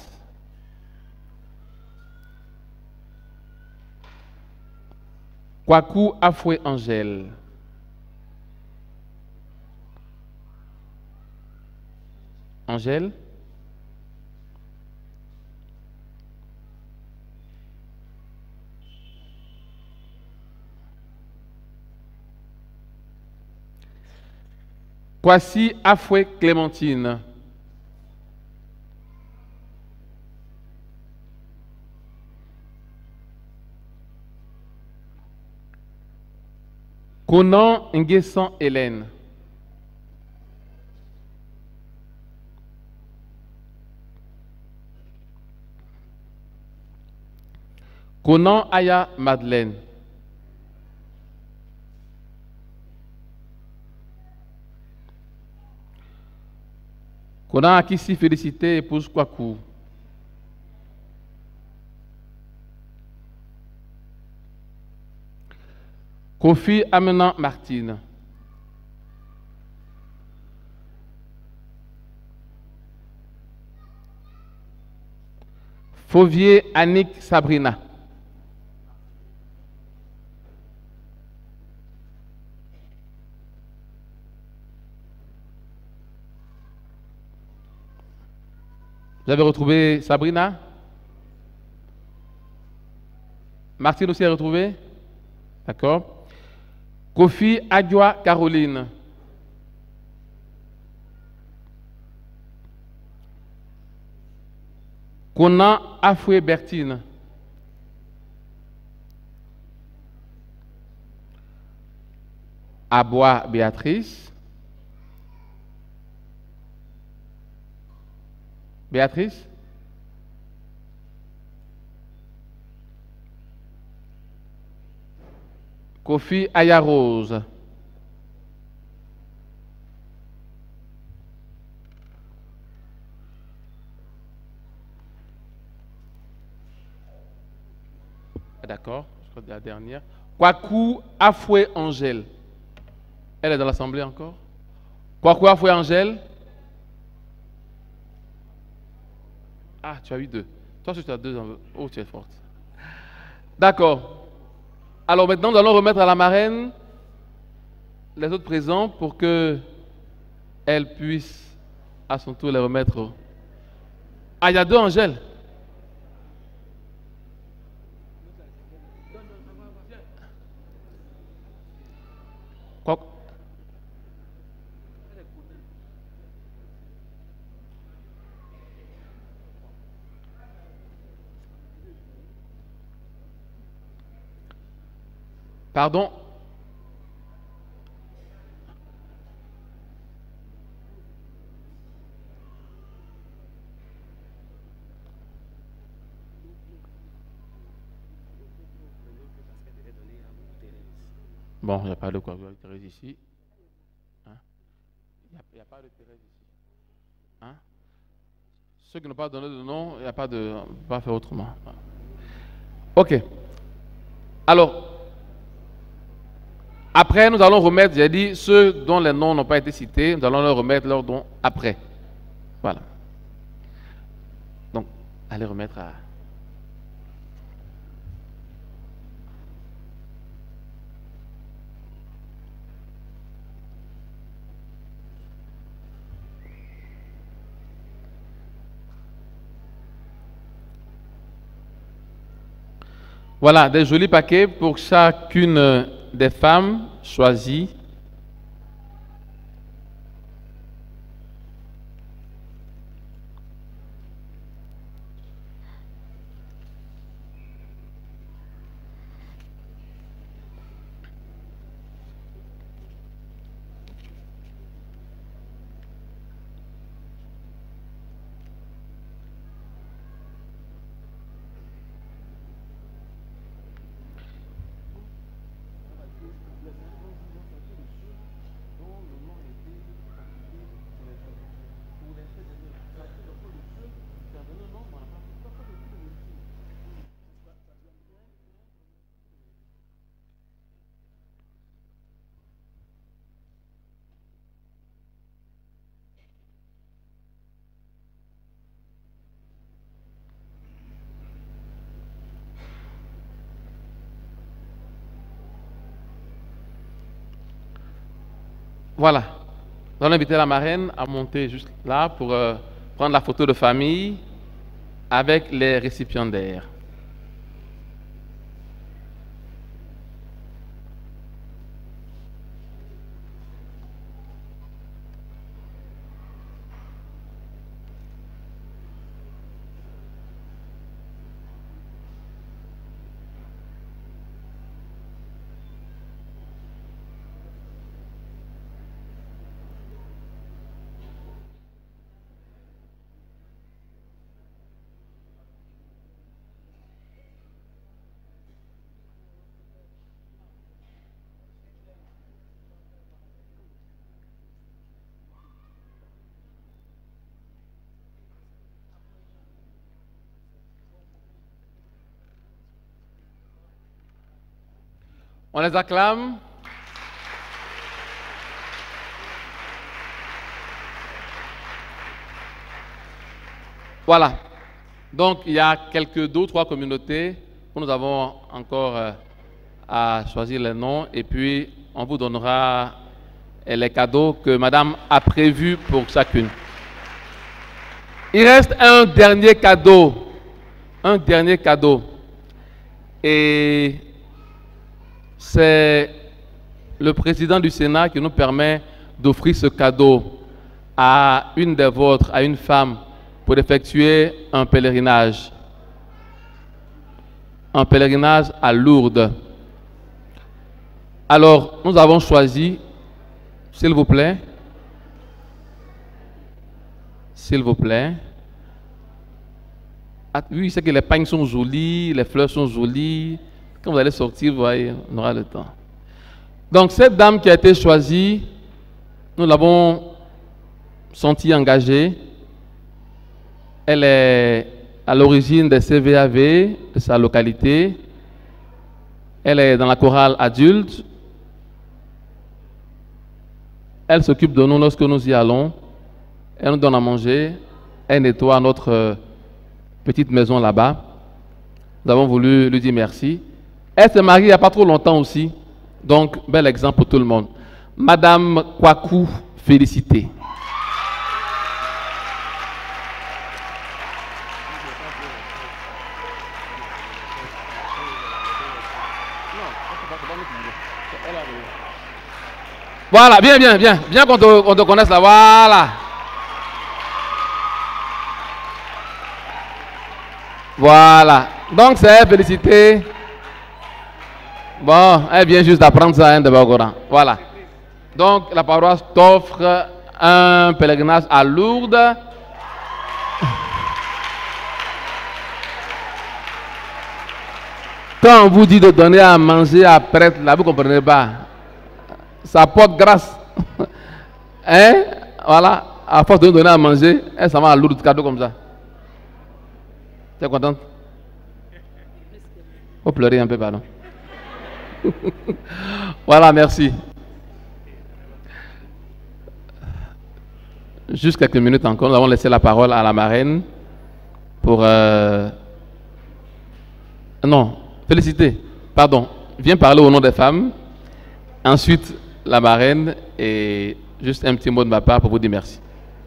Kwaku Afoué Angèle. Angèle. Kwasi Afoué Clémentine. Konan Nguessan Hélène. Conan Aya Madeleine. Conan Akissi Félicité, épouse Kwaku. Kofi Amenan Martine. Fauvier Annick Sabrina. Vous avez retrouvé Sabrina? Martine aussi a retrouvé? D'accord. Kofi Adjoa Caroline. Conan Afoué Bertine. Abois Béatrice. Béatrice. Kofi Ayarose. D'accord, je crois que la dernière. Kwaku Afoué Angèle. Elle est dans l'assemblée encore. Kwaku Afoué Angèle. Ah, tu as eu deux. Toi, tu as deux. Oh, tu es forte. D'accord. Alors maintenant, nous allons remettre à la marraine les autres présents pour que elle puisse à son tour les remettre. Ah, il y a deux Angèles. Quoi? Pardon? Bon, il n'y a pas de quoi de Thérèse ici. Hein? Il n'y a, a pas de Thérèse ici. Hein? Ceux qui n'ont pas donné de nom, il n'y a pas de... On ne peut pas faire autrement. Ok. Alors, après, nous allons remettre, j'ai dit, ceux dont les noms n'ont pas été cités, nous allons leur remettre leurs dons après. Voilà. Donc, allez remettre à... Voilà, des jolis paquets pour chacune des femmes choisies. Voilà. Nous allons inviter la marraine à monter juste là pour euh, prendre la photo de famille avec les récipiendaires. On les acclame. Voilà. Donc, il y a quelques deux ou trois communautés où nous avons encore euh, à choisir les noms et puis on vous donnera euh, les cadeaux que Madame a prévus pour chacune. Il reste un dernier cadeau. Un dernier cadeau. Et c'est le président du Sénat qui nous permet d'offrir ce cadeau à une des vôtres, à une femme, pour effectuer un pèlerinage. Un pèlerinage à Lourdes. Alors, nous avons choisi, s'il vous plaît, s'il vous plaît. Ah, oui, c'est que les pagnes sont jolies, les fleurs sont jolies. Quand vous allez sortir, vous voyez, on aura le temps. Donc, cette dame qui a été choisie, nous l'avons sentie engagée. Elle est à l'origine des C V A V de sa localité. Elle est dans la chorale adulte. Elle s'occupe de nous lorsque nous y allons. Elle nous donne à manger. Elle nettoie notre euh, petite maison là-bas. Nous avons voulu lui dire merci. Elle s'est mariée il n'y a pas trop longtemps aussi. Donc, bel exemple pour tout le monde. Madame Kwaku, félicitée. Voilà, bien, bien, bien. Bien qu'on te, on te connaisse là. Voilà. Voilà. Donc, c'est félicité. Bon, elle vient juste d'apprendre ça, hein, de Bagoran. Voilà. Donc, la paroisse t'offre un pèlerinage à Lourdes. Quand on vous dit de donner à manger à prêtre, là, vous ne comprenez pas. Ça porte grâce. Hein? Voilà. À force de nous donner à manger, elle s'en va à Lourdes, cadeau comme ça. Tu es contente? Faut pleurer un peu, pardon. Voilà, merci. Juste quelques minutes encore, nous avons laissé la parole à la marraine pour... Euh... Non, féliciter. Pardon. Viens parler au nom des femmes. Ensuite, la marraine et juste un petit mot de ma part pour vous dire merci.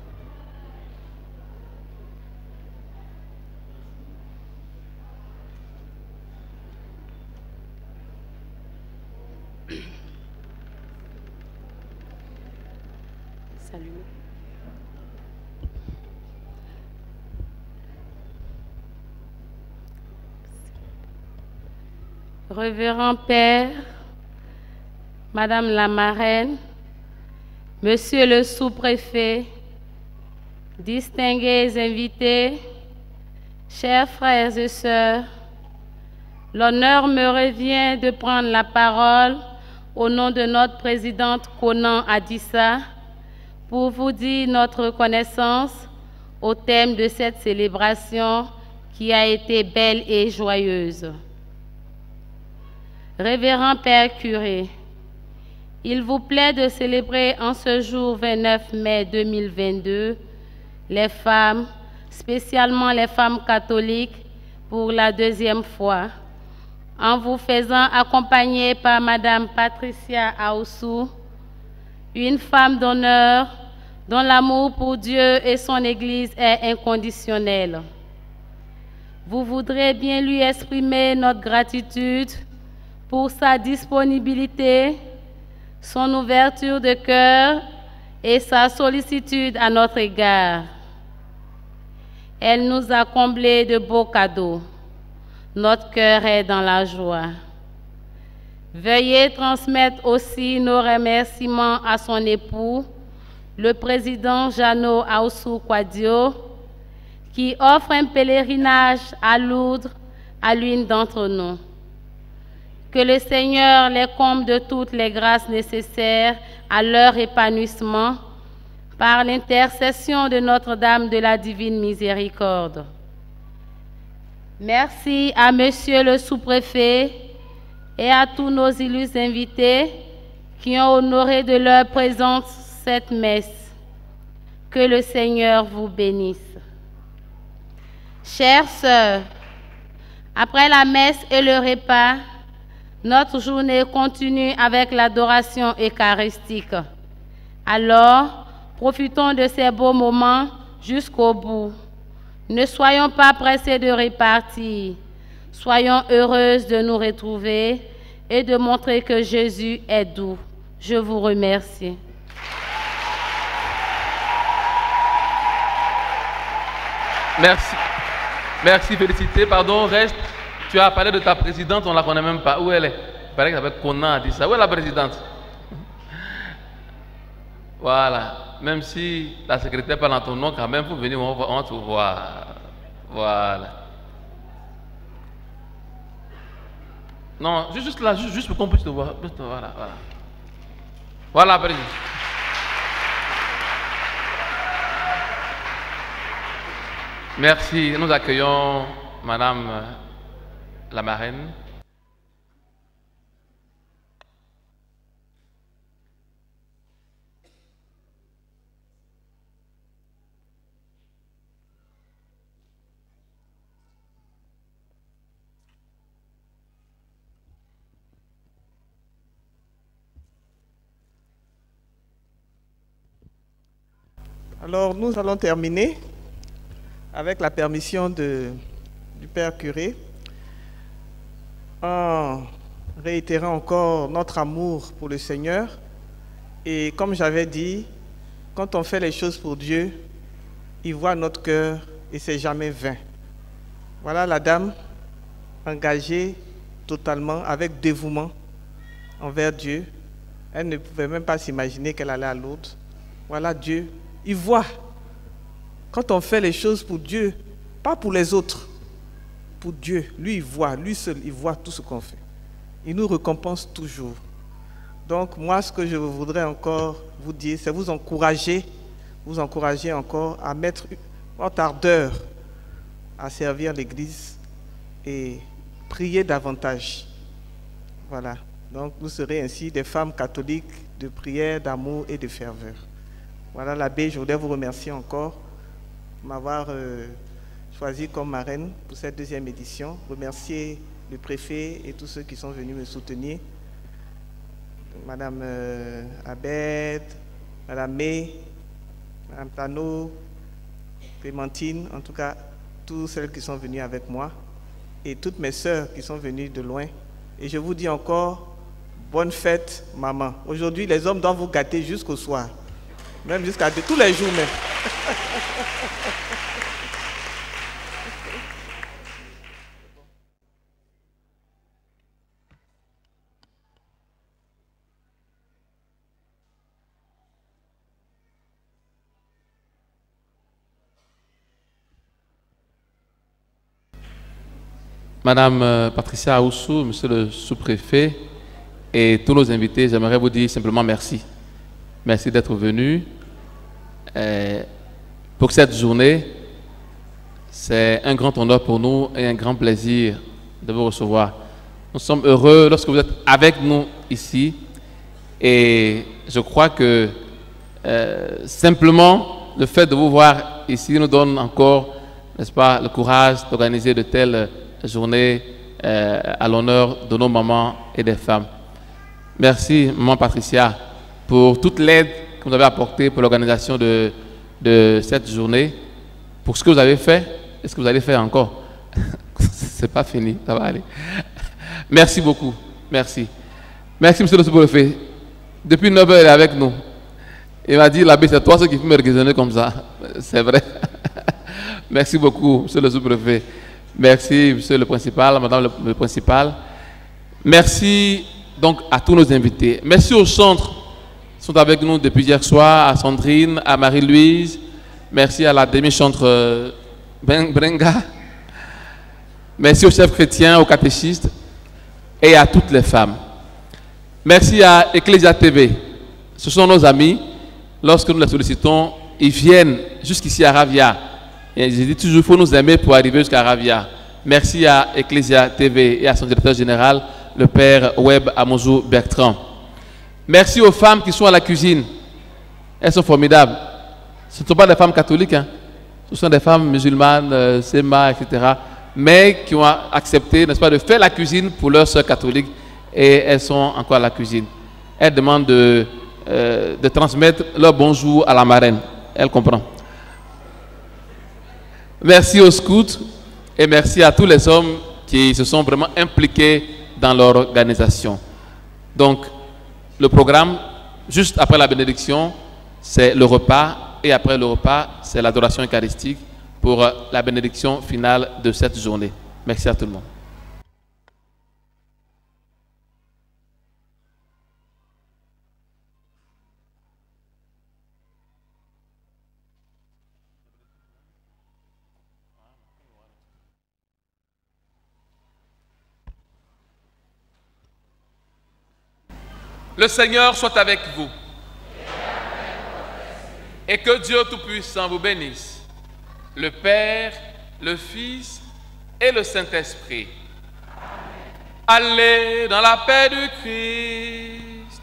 Salut. Révérend Père, Madame la marraine, Monsieur le sous-préfet, distingués invités, chers frères et sœurs, l'honneur me revient de prendre la parole au nom de notre présidente Konan Adissa pour vous dire notre reconnaissance au thème de cette célébration qui a été belle et joyeuse. Révérend Père curé, il vous plaît de célébrer en ce jour vingt-neuf mai deux mille vingt-deux les femmes, spécialement les femmes catholiques, pour la deuxième fois, en vous faisant accompagner par Madame Patricia Aoussou, une femme d'honneur dont l'amour pour Dieu et son Église est inconditionnel. Vous voudrez bien lui exprimer notre gratitude pour sa disponibilité, son ouverture de cœur et sa sollicitude à notre égard. Elle nous a comblés de beaux cadeaux. Notre cœur est dans la joie. Veuillez transmettre aussi nos remerciements à son époux, le président Jeannot Aoussou Kwadio, qui offre un pèlerinage à Lourdes à l'une d'entre nous. Que le Seigneur les comble de toutes les grâces nécessaires à leur épanouissement par l'intercession de Notre-Dame de la Divine Miséricorde. Merci à Monsieur le sous-préfet et à tous nos illustres invités qui ont honoré de leur présence cette messe. Que le Seigneur vous bénisse. Chères sœurs, après la messe et le repas, notre journée continue avec l'adoration eucharistique. Alors, profitons de ces beaux moments jusqu'au bout. Ne soyons pas pressés de repartir. Soyons heureuses de nous retrouver et de montrer que Jésus est doux. Je vous remercie. Merci. Merci, félicité. Pardon, reste. Tu as parlé de ta présidente, on ne la connaît même pas. Où elle est? Il paraît qu'elle s'appelle Conan, a dit ça. Où est la présidente? Voilà. Même si la secrétaire parle en ton nom, quand même, pour venir, on va, on va te voir. Voilà. Non, juste là, juste, juste pour qu'on puisse te voir. Voilà, voilà. Voilà, président. Merci. Nous accueillons Madame la marraine. Alors, nous allons terminer avec la permission de, du Père curé, en réitérant encore notre amour pour le Seigneur. Et comme j'avais dit, quand on fait les choses pour Dieu, il voit notre cœur et c'est jamais vain. Voilà la dame engagée totalement, avec dévouement envers Dieu. Elle ne pouvait même pas s'imaginer qu'elle allait à Lourdes. Voilà Dieu. Il voit. Quand on fait les choses pour Dieu, pas pour les autres, pour Dieu, lui il voit, lui seul, il voit tout ce qu'on fait. Il nous récompense toujours. Donc moi, ce que je voudrais encore vous dire, c'est vous encourager, vous encourager encore à mettre votre ardeur à servir l'Église et prier davantage. Voilà. Donc vous serez ainsi des femmes catholiques de prière, d'amour et de ferveur. Voilà l'abbé, je voudrais vous remercier encore m'avoir euh, choisi comme marraine pour cette deuxième édition. Remercier le préfet et tous ceux qui sont venus me soutenir. Madame euh, Abed, Madame May, Madame Tano, Clémentine, en tout cas, toutes celles qui sont venues avec moi et toutes mes sœurs qui sont venues de loin. Et je vous dis encore, bonne fête, maman. Aujourd'hui, les hommes doivent vous gâter jusqu'au soir. Même jusqu'à tous les jours même. Madame Patricia Aoussou, Monsieur le sous-préfet et tous nos invités, j'aimerais vous dire simplement merci. Merci d'être venu euh, pour cette journée. C'est un grand honneur pour nous et un grand plaisir de vous recevoir. Nous sommes heureux lorsque vous êtes avec nous ici et je crois que euh, simplement le fait de vous voir ici nous donne encore, n'est-ce pas, le courage d'organiser de telles journées euh, à l'honneur de nos mamans et des femmes. Merci, maman Patricia, pour toute l'aide que vous avez apportée pour l'organisation de, de cette journée, pour ce que vous avez fait et ce que vous allez faire encore. C'est pas fini, ça va aller. Merci beaucoup, merci. Merci, monsieur le sous-préfet. Depuis neuf heures, il est avec nous. Il m'a dit, l'abbé, c'est toi ce qui peut me raisonner comme ça. C'est vrai. Merci beaucoup, monsieur le sous-préfet. Merci, monsieur le principal, madame le, le principal. Merci donc à tous nos invités. Merci au centre qui sont avec nous depuis hier soir, à Sandrine, à Marie-Louise. Merci à la demi-chantre euh, Brenga. Merci aux chefs chrétiens, aux catéchistes et à toutes les femmes. Merci à Ecclesia T V. Ce sont nos amis. Lorsque nous les sollicitons, ils viennent jusqu'ici à Ravia. Et je dis toujours, il faut nous aimer pour arriver jusqu'à Ravia. Merci à Ecclesia T V et à son directeur général, le père Webb Amozou Bertrand. Merci aux femmes qui sont à la cuisine. Elles sont formidables. Ce ne sont pas des femmes catholiques, hein. Ce sont des femmes musulmanes, euh, Sema, et cetera, mais qui ont accepté, n'est-ce pas, de faire la cuisine pour leurs sœurs catholiques, et elles sont encore à la cuisine. Elles demandent de, euh, de transmettre leur bonjour à la marraine. Elle comprend. Merci aux scouts et merci à tous les hommes qui se sont vraiment impliqués dans leur organisation. Donc, le programme, juste après la bénédiction, c'est le repas, et après le repas, c'est l'adoration eucharistique pour la bénédiction finale de cette journée. Merci à tout le monde. Le Seigneur soit avec vous. Et que Dieu Tout-Puissant vous bénisse, le Père, le Fils et le Saint-Esprit. Allez dans la paix du Christ.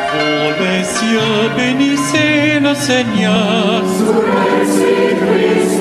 Bénissez le Seigneur. Sous les